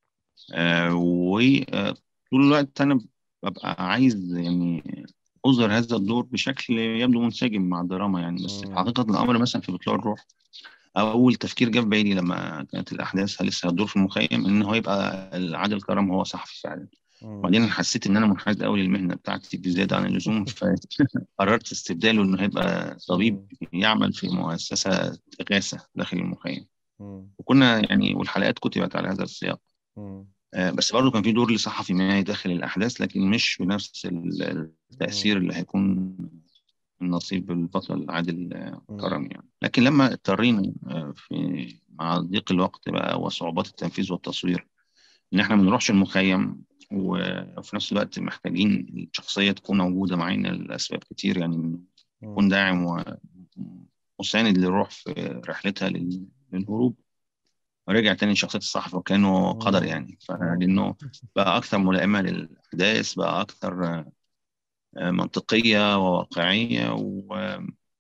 وطول الوقت أنا ببقى عايز يعني أظهر هذا الدور بشكل يبدو منسجم مع الدراما يعني. بس في مم. حقيقة الأمر مثلا في بطلوع الروح، أول تفكير جه في بالي لما كانت الأحداث لسه هتدور في المخيم إن هو يبقى عادل كرم هو صحفي فعلا. مم. وبعدين حسيت إن أنا منحاز أوي للمهنة بتاعتي بزيادة عن اللزوم، فقررت استبداله إنه هيبقى طبيب مم. يعمل في مؤسسة إغاثة داخل المخيم. مم. وكنا يعني والحلقات كتبت على هذا السياق. مم. بس برضه كان في دور لصحفي معي داخل الأحداث، لكن مش بنفس التأثير مم. اللي هيكون من نصيب البطل عادل مم. كرم يعني. لكن لما اضطرينا مع ضيق الوقت بقى وصعوبات التنفيذ والتصوير إن إحنا ما نروحش المخيم، وفي نفس الوقت محتاجين الشخصية تكون موجودة معانا لأسباب كتير يعني، يكون مم. داعم ومساند للروح في رحلتها للهروب. ورجع تاني شخصية الصحفي وكأنه قدر مم. يعني، مم. فلأنه بقى أكثر ملائمة للأحداث، بقى أكثر منطقية وواقعية،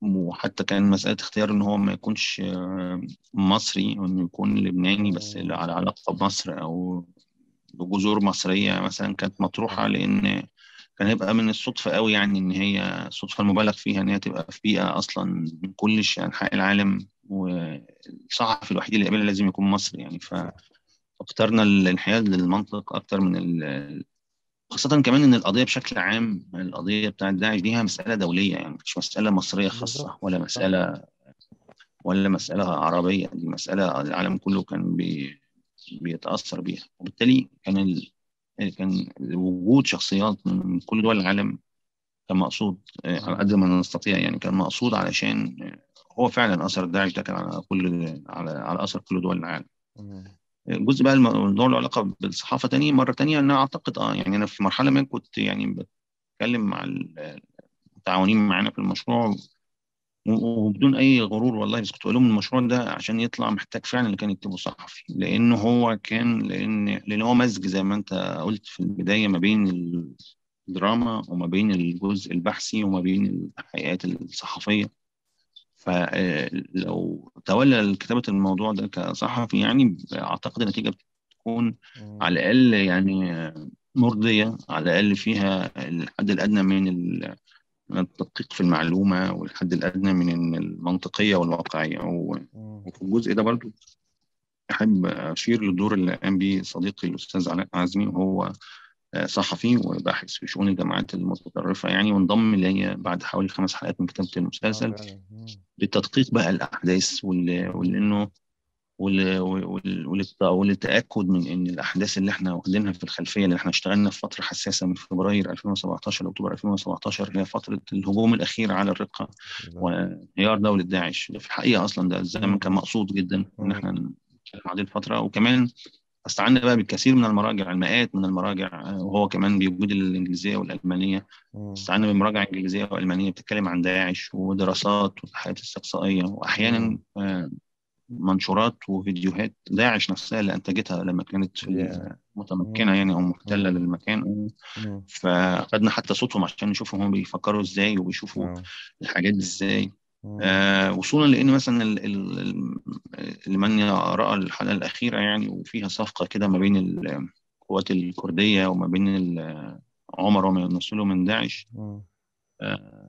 وحتى كان مسألة اختيار إن هو ما يكونش مصري، وإنه يكون لبناني بس مم. على علاقة بمصر أو بجذور مصرية مثلا، كانت صح. مطروحة، لأن كان هيبقى من الصدفة قوي يعني إن هي الصدفة المبالغ فيها إن هي تبقى في بيئة أصلا من كل أنحاء العالم، والصحفي الوحيد اللي قابلها لازم يكون مصري يعني. صح. فاخترنا الانحياز للمنطق أكتر من خاصة كمان إن القضية بشكل عام، القضية بتاعت داعش دي هي مسألة دولية، يعني مش مسألة مصرية خاصة، بالظبط. صح. ولا مسألة عربية، دي مسألة العالم كله كان بيتأثر بيها. وبالتالي كان وجود شخصيات من كل دول العالم كان مقصود، على قد مم. ما نستطيع يعني، كان مقصود علشان هو فعلا أثر داعش ده كان على أثر كل دول العالم. مم. جزء بقى الموضوع له علاقة بالصحافة تاني مرة تانية، أنا أعتقد يعني أنا في مرحلة ما كنت يعني بتكلم مع المتعاونين معانا في المشروع، وبدون اي غرور والله، بس كنت بقول لهم المشروع ده عشان يطلع محتاج فعلا اللي كان يكتبه صحفي، لانه هو كان لان هو مزج زي ما انت قلت في البدايه ما بين الدراما وما بين الجزء البحثي وما بين التحقيقات الصحفيه. فلو تولى كتابه الموضوع ده كصحفي يعني، اعتقد النتيجه بتكون مم. على الاقل يعني مرضيه، على الاقل فيها الحد الادنى من التدقيق في المعلومة، والحد الأدنى من المنطقية والواقعية. مم. وفي الجزء ده برضو أحب أشير للدور اللي قام به صديقي الأستاذ علاء عزمي، وهو صحفي وباحث في شؤون الجامعات المتطرفة يعني، وانضم لي بعد حوالي 5 حلقات من كتابة المسلسل فعلا. مم. لتدقيق بقى الأحداث، مم. والإنه وللتأكد من إن الأحداث اللي إحنا واخدينها في الخلفية، اللي إحنا اشتغلنا في فترة حساسة من فبراير 2017 لأكتوبر 2017، اللي هي فترة الهجوم الأخير على الرقة بالظبط. وانهيار دولة داعش. في الحقيقة أصلا ده الزمن كان مم. مقصود جدا إن مم. إحنا نتكلم عن هذه الفترة. وكمان استعنا بقى بالكثير من المراجع، المئات من المراجع، وهو كمان بيوجد الإنجليزية والألمانية. مم. استعنا بمراجع إنجليزية وألمانية بتتكلم عن داعش، ودراسات وتحقيقات استقصائية، وأحيانا مم. منشورات وفيديوهات داعش نفسها اللي أنتجتها لما كانت يا. متمكنة مم. يعني أو محتلة مم. للمكان. مم. فخدنا حتى صوتهم عشان نشوفهم هم بيفكروا إزاي وبيشوفوا آه. الحاجات دي إزاي. مم. وصولا لأن مثلا لمن رأى الحلقة الأخيرة يعني، وفيها صفقة كده ما بين القوات الكردية وما بين عمر وما يمثله من داعش. مم. آه،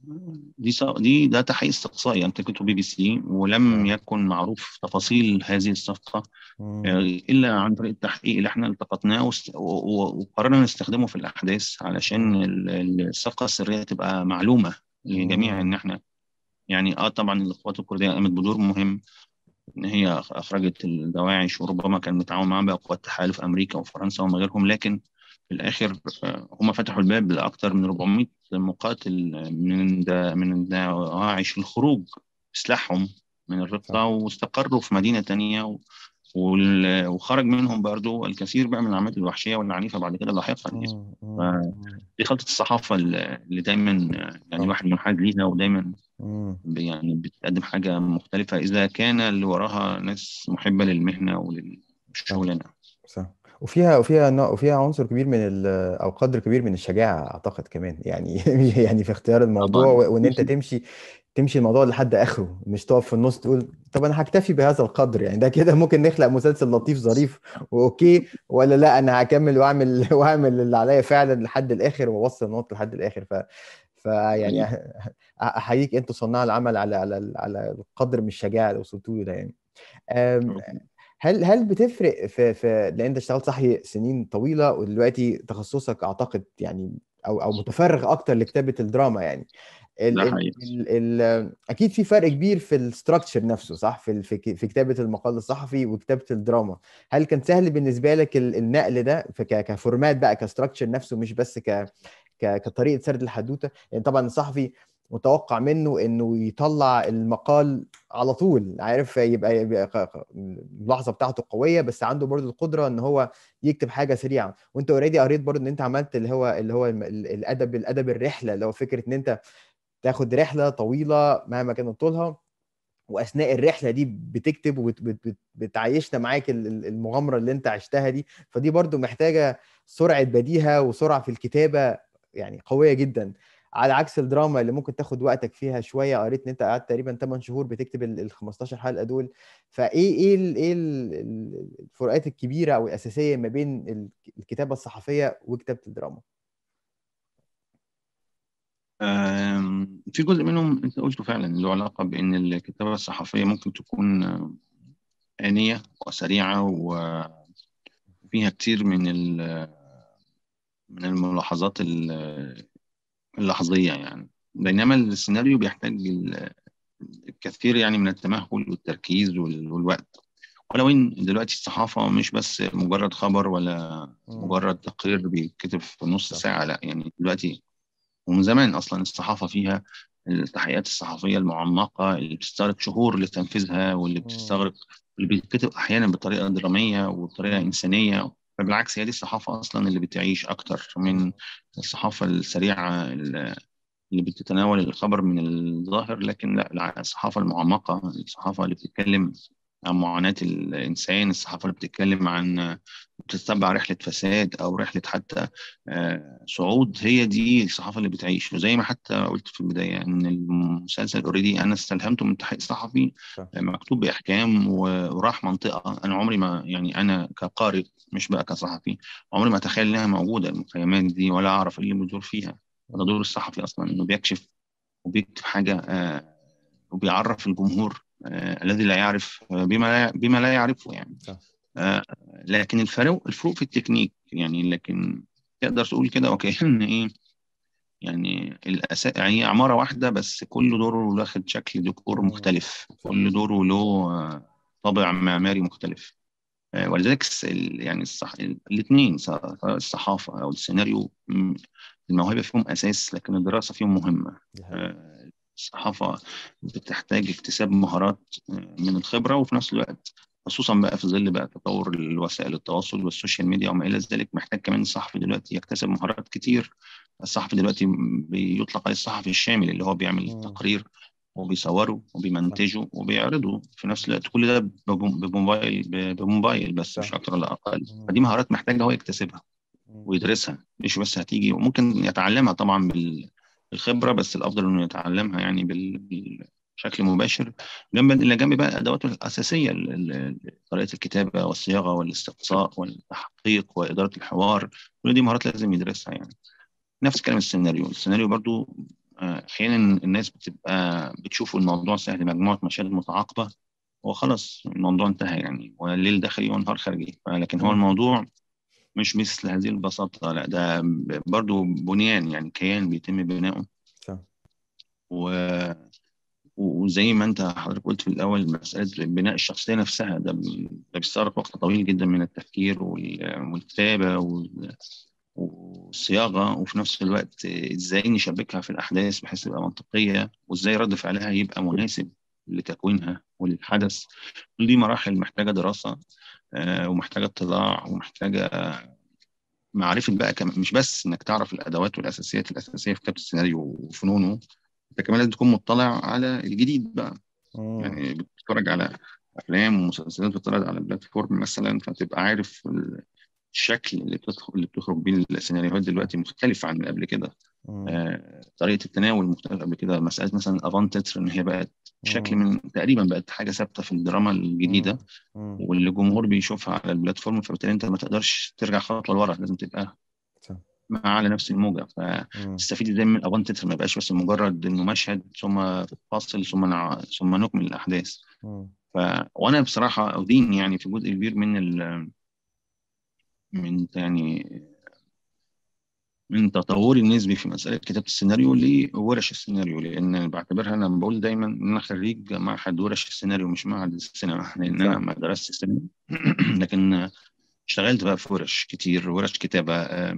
دي ده تحقيق استقصائي أنتجته BBC، ولم آه. يكن معروف تفاصيل هذه الصفقة مم. إلا عن طريق التحقيق اللي احنا التقطناه وقررنا نستخدمه في الأحداث مم. علشان الصفقة السرية تبقى معلومة للجميع. إن مم. احنا يعني طبعا القوات الكردية قامت بدور مهم، إن هي أخرجت الدواعش، وربما كان متعاون معاهم بقى قوات تحالف أمريكا وفرنسا وما غيرهم، لكن في الآخر هم فتحوا الباب لأكثر من 400 مقاتل من الدواعش الخروج بسلاحهم من صح. الرقة، واستقروا في مدينة تانية، وخرج منهم برضو الكثير بقى من العمليات الوحشية والعنيفة بعد كده لاحقا يعني. مم. مم. مم. فدي خلطة الصحافة اللي دايما يعني صح. الواحد منحاز ليها، ودايما مم. يعني بتقدم حاجة مختلفة إذا كان اللي وراها ناس محبة للمهنة صح. وللشغلانة. صح. وفيها عنصر كبير من او قدر كبير من الشجاعه اعتقد كمان يعني. يعني في اختيار الموضوع، طبعا. وان انت تمشي الموضوع لحد اخره، مش تقف في النص تقول طب انا هكتفي بهذا القدر، يعني ده كده ممكن نخلق مسلسل لطيف ظريف واوكي، ولا لا انا هكمل واعمل واعمل اللي عليا فعلا لحد الاخر، واوصل النقط لحد الاخر. يعني حقيقي. احييك انتوا صناع العمل على القدر من الشجاعه اللي وصلتوا له ده يعني. أم، هل بتفرق لان انت اشتغلت صحي سنين طويله، ودلوقتي تخصصك اعتقد يعني او متفرغ اكتر لكتابه الدراما يعني. ال ده ال حقيقي. اكيد في فرق كبير في الاستراكشر نفسه، صح؟ في كتابه المقال الصحفي وكتابه الدراما. هل كان سهل بالنسبه لك النقل ده في كفورمات بقى، كستراكشر نفسه، مش بس كطريقه سرد الحدوته؟ يعني طبعا الصحفي متوقع منه انه يطلع المقال على طول، عارف، يبقى اللحظه بتاعته قويه، بس عنده برضو القدره ان هو يكتب حاجه سريعه. وانت اوريدي قريت برضو ان انت عملت اللي هو الادب الرحله، اللي هو فكره ان انت تاخد رحله طويله مهما كان طولها، واثناء الرحله دي بتكتب وبتعيشنا معاك المغامره اللي انت عشتها دي. فدي برضو محتاجه سرعه بديهه وسرعه في الكتابه يعني قويه جدا. على عكس الدراما اللي ممكن تاخد وقتك فيها شويه. قريت ان انت قعدت تقريبا 8 شهور بتكتب ال 15 حلقه دول. الفروقات الكبيره او الاساسيه ما بين الكتابه الصحفيه وكتابه الدراما؟ في جزء منهم انت قلته فعلا له علاقه بان الكتابه الصحفيه ممكن تكون آنية وسريعه وفيها كتير من الملاحظات اللحظيه يعني. بينما السيناريو بيحتاج الكثير يعني من التمهل والتركيز والوقت. ولو ان دلوقتي الصحافه مش بس مجرد خبر ولا مم. مجرد تقرير بيتكتب في نص صح. ساعه، لا يعني دلوقتي ومن زمان اصلا الصحافه فيها التحقيقات الصحفيه المعمقه اللي بتستغرق شهور لتنفيذها، واللي مم. بتستغرق اللي بيتكتب احيانا بطريقه دراميه وبطريقه مم. انسانيه. فبالعكس هي دي الصحافه اصلا اللي بتعيش اكتر مم. من الصحافه السريعه اللي بتتناول الخبر من الظاهر. لكن لا، الصحافة المعمقة، الصحافة اللي بتتكلم عن معاناة الإنسان، الصحافة اللي بتتكلم عن بتتبع رحلة فساد أو رحلة حتى صعود، هي دي الصحافة اللي بتعيش. وزي ما حتى قلت في البداية إن المسلسل أوريدي أنا استلهمته من تحقيق صحفي صح. مكتوب بإحكام وراح منطقة أنا عمري ما يعني أنا كقارئ مش بقى كصحفي عمري ما أتخيل إنها موجودة المخيمات دي ولا أعرف إيه اللي بيدور فيها. ده مم. دور الصحفي اصلا انه بيكشف وبيكتب حاجه وبيعرف الجمهور الذي لا يعرف بما لا يعرفه يعني. صح. آه، لكن الفروق في التكنيك يعني. لكن تقدر تقول كده وكأن ايه يعني يعني هي عمارة واحدة بس كل دور واخد شكل ديكور مم. مختلف، صح. كل دور له طابع معماري مختلف. ولذلك يعني الاثنين سواء الصحافة أو السيناريو الموهبة فيهم أساس لكن الدراسة فيهم مهمة. دي حقيقة. الصحافة بتحتاج اكتساب مهارات من الخبرة، وفي نفس الوقت خصوصا بقى في ظل بقى تطور وسائل التواصل والسوشيال ميديا وما إلى ذلك محتاج كمان الصحفي دلوقتي يكتسب مهارات كتير. الصحفي دلوقتي بيطلق عليه الصحفي الشامل اللي هو بيعمل مم. تقرير وبيصوره صح. وبيمنتجه وبيعرضه في نفس الوقت، كل ده بموبايل بس صح. مش أكتر ولا أقل. مم. فدي مهارات محتاجة هو يكتسبها مم. ويدرسها، مش بس هتيجي وممكن يتعلمها طبعا بالخبرة، بس الأفضل إنه يتعلمها يعني بشكل مباشر إلى جنب بقى أدواته الأساسية طريقة الكتابة والصياغة والاستقصاء والتحقيق وإدارة الحوار. كل دي مهارات لازم يدرسها يعني. نفس كلام السيناريو برضو أحيانا الناس بتبقى بتشوف الموضوع سهل، مجموعة مشاهد متعاقبة وخلاص الموضوع انتهى يعني، والليل داخلي والنهار خارجي. لكن هو مم. الموضوع مش مثل هذه البساطة، لا ده برضو بنيان يعني كيان بيتم بناؤه. صح. و... وزي ما انت حضرتك قلت في الأول مسألة بناء الشخصية نفسها ده بيستغرق وقت طويل جدا من التفكير والكتابة والصياغة، وفي نفس الوقت ازاي نشبكها في الأحداث بحيث تبقى منطقية، وازاي رد فعلها يبقى مناسب لتكوينها وللحدث. كل دي مراحل محتاجة دراسة ومحتاجة اطلاع ومحتاجة معرفة بقى كمان، مش بس انك تعرف الادوات والاساسيات الاساسيه في كتابه السيناريو وفنونه، انت كمان لازم تكون مطلع على الجديد بقى. مم. يعني بتتفرج على افلام ومسلسلات بتتفرج على بلاتفورم مثلا، فتبقى عارف الشكل اللي بتخرج بيه السيناريوهات صح. دلوقتي مختلف عن قبل كده. مم. طريقه التناول مختلفه قبل كده. مساله مثلا الافان تتر ان هي بقت شكل مم. من تقريبا بقت حاجه ثابته في الدراما الجديده، مم. مم. واللي الجمهور بيشوفها على البلاتفورم، فبالتالي انت ما تقدرش ترجع خطوه لورا، لازم تبقى صح. مع على نفس الموجة. مم. فتستفيد ازاي من الأفان تتر، ما يبقاش بس مجرد إنه مشهد ثم فاصل ثم نكمل الأحداث. مم. وأنا بصراحة أدين يعني في جزء كبير من يعني من تطوري النسبي في مسألة كتابة السيناريو لورش السيناريو، لأن بعتبرها أنا بقول دايما إن أنا خريج معهد ورش السيناريو مش معهد السينما، لأن أنا صح. ما درست السينما لكن اشتغلت بقى في ورش كتير، ورش كتابة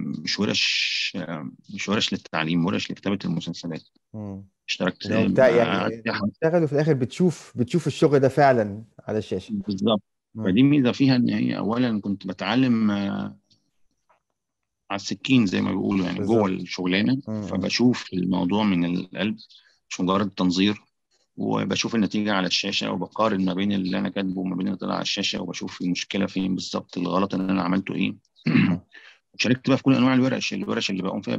مش ورش للتعليم، ورش لكتابة المسلسلات. مم. اشتركت اللي هو بتاع قعدت يعني فيها بتشتغل وفي الاخر بتشوف الشغل ده فعلا على الشاشة. بالظبط. مم. فدي ميزة فيها إن هي أولا كنت بتعلم على السكين زي ما بيقولوا يعني جوه بالظبط. الشغلانة، مم. فبشوف الموضوع من القلب مش مجرد تنظير، وبشوف النتيجة على الشاشة وبقارن ما بين اللي أنا كاتبه وما بين اللي طلع على الشاشة، وبشوف المشكلة فين بالظبط، الغلط اللي أنا عملته إيه. صح. شاركت بقى في كل انواع الورش اللي بقوم فيها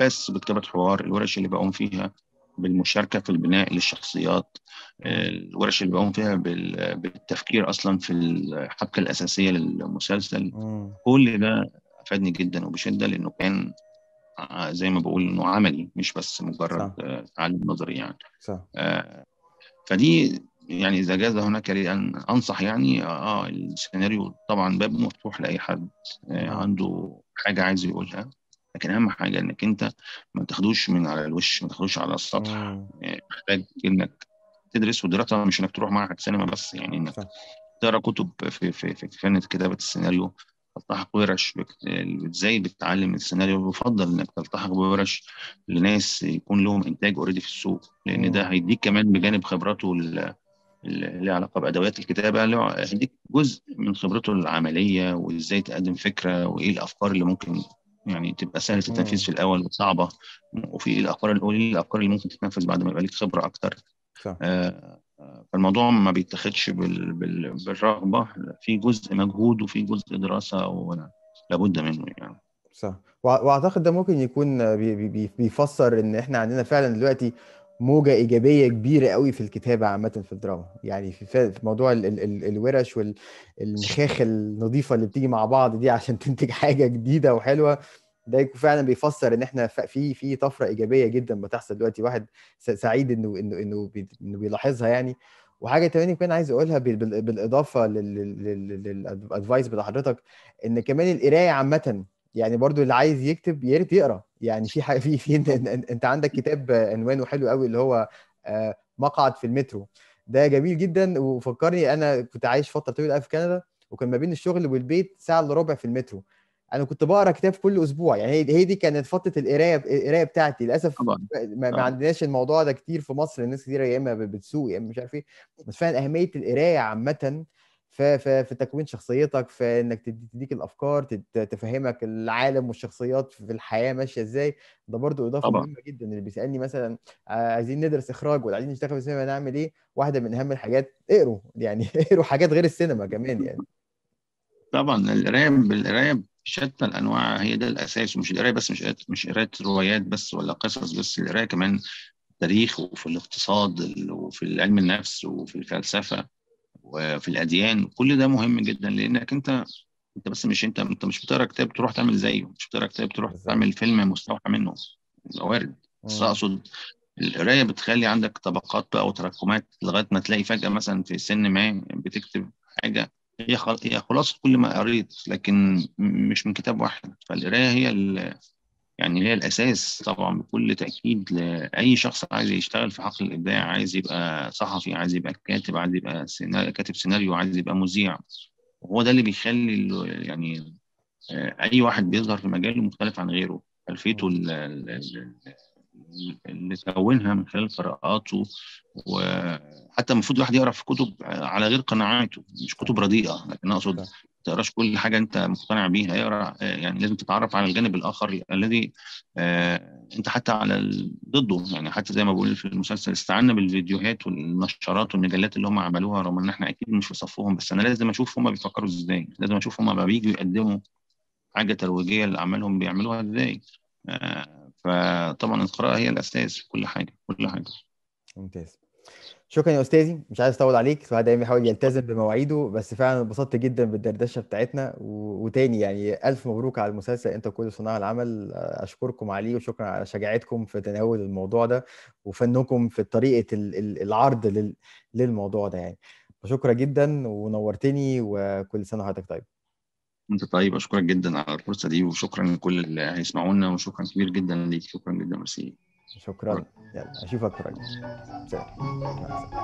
بس بكتابة حوار، الورش اللي بقوم فيها بالمشاركة في البناء للشخصيات، الورش اللي بقوم فيها بالتفكير أصلا في الحبكة الأساسية للمسلسل. امم. كل ده أفادني جدا وبشدة، لأنه كان زي ما بقول إنه عملي مش بس مجرد صح. تعلم نظري يعني. صح. آه، فدي يعني إذا جاز هناك لي أن أنصح يعني السيناريو طبعا باب مفتوح لأي حد امم. عنده حاجة عايز يقولها، لكن أهم حاجة إنك أنت ما تاخدوش من على الوش، ما تاخدوش على السطح. امم. محتاج إنك تدرس، ودراسة مش إنك تروح معهد سينما بس، يعني إنك صح. تقرا كتب في فن كتابة السيناريو، تلتحق بورش ازاي بتتعلم السيناريو. بفضل انك تلتحق بورش لناس يكون لهم انتاج اوريدي في السوق، لان ده امم. هيديك كمان بجانب خبراته اللي ليها علاقه بادوات الكتابه، هيديك جزء من خبرته العمليه، وازاي تقدم فكره، وايه الافكار اللي ممكن يعني تبقى سهله التنفيذ امم. في الاول وصعبه، وفي ايه الافكار اللي ممكن تتنفذ بعد ما يبقى لك خبره اكتر. صح. فالموضوع ما بيتاخدش بالرغبة، في جزء مجهود وفي جزء دراسة لابد منه يعني. صح. واعتقد ده ممكن يكون بيفسر ان احنا عندنا فعلا دلوقتي موجة إيجابية كبيرة قوي في الكتابة عامة في الدراما، يعني في موضوع الورش والمخاخ النظيفة اللي بتيجي مع بعض دي عشان تنتج حاجة جديدة وحلوة. ده يكون فعلا بيفسر ان احنا في طفرة إيجابية جدا بتحصل دلوقتي. واحد سعيد انه بيلاحظها يعني. وحاجة تانية كمان عايز اقولها بالإضافة للأدفايس بتاع حضرتك، ان كمان القراية عامة، يعني برضو اللي عايز يكتب يا ريت يقرا. يعني في حاجه انت عندك كتاب عنوانه حلو قوي اللي هو مقعد في المترو. ده جميل جدا، وفكرني انا كنت عايش فتره طويله قوي في كندا، وكان ما بين الشغل والبيت ساعه الا ربع في المترو. انا كنت بقرا كتاب كل اسبوع، يعني هي دي كانت فتره القرايه بتاعتي. للاسف طبعا. ما طبعا. عندناش الموضوع ده كتير في مصر. الناس كتير يا اما بتسوق يا اما مش عارف ايه. بس فعلا اهميه القرايه عامه في تكوين شخصيتك، في انك تديك الافكار، تفهمك العالم والشخصيات في الحياه ماشيه ازاي. ده برضو اضافه طبعا. مهمه جدا. اللي بيسالني مثلا عايزين ندرس اخراج ولا عايزين نشتغل في السينما نعمل ايه، واحده من اهم الحاجات اقروا يعني. اقروا حاجات غير السينما كمان يعني. طبعا بالقراية بشتى الأنواع هي ده الأساس، ومش القراية بس، مش قراية روايات بس ولا قصص بس، القراية كمان تاريخ، وفي الاقتصاد، وفي علم النفس، وفي الفلسفة، وفي الأديان. كل ده مهم جدا، لأنك أنت بس مش أنت مش بتقرا كتاب تروح تعمل زيه، مش بتقرا كتاب تروح بالظبط. تعمل فيلم مستوحى منه. ده وارد، بس مم. أقصد القراية بتخلي عندك طبقات بقى وتراكمات، لغاية ما تلاقي فجأة مثلا في سن ما بتكتب حاجة هي خلاصة كل ما قريت، لكن مش من كتاب واحد. فالقراية يعني هي الأساس طبعا بكل تأكيد لأي شخص عايز يشتغل في حقل الإبداع، عايز يبقى صحفي، عايز يبقى كاتب، عايز يبقى كاتب سيناريو، عايز يبقى مذيع. وهو ده اللي بيخلي يعني أي واحد بيظهر في مجاله مختلف عن غيره. خلفيته مم. اللي كونها من خلال قراءاته. وحتى المفروض الواحد يقرا في كتب على غير قناعاته، مش صح. كتب رديئه، لكن اقصد ما صح. تقراش كل حاجه انت مقتنع بيها. يقرا يعني لازم تتعرف على الجانب الاخر الذي انت حتى ضده. يعني حتى زي ما بقول في المسلسل، استعنا بالفيديوهات والنشرات والمجلات اللي هم عملوها، رغم ان احنا اكيد مش في صفهم، بس انا لازم اشوف هم بيفكروا ازاي، لازم اشوف هم ما بييجوا يقدموا حاجه ترويجيه لاعمالهم بيعملوها ازاي. فطبعا القراءة هي الأساس في كل حاجة، كل حاجة. ممتاز. شكرا يا استاذي، مش عايز اطول عليك. الواحد دايما بيحاول يلتزم بمواعيده، بس فعلا اتبسطت جدا بالدردشه بتاعتنا. وتاني يعني الف مبروك على المسلسل انت وكل صناع العمل. اشكركم عليه، وشكرا على شجاعتكم في تناول الموضوع ده وفنكم في طريقه العرض للموضوع ده يعني. فشكرا جدا ونورتني، وكل سنه وحضرتك طيب. أنت طيب، أشكرك جدا على الفرصة دي، وشكرا لكل اللي هيسمعونا، وشكرا كبير جدا ليك، شكرا جدا، ميرسي. شكرا. يلا اشوفك قريب. سلام. مع السلامه.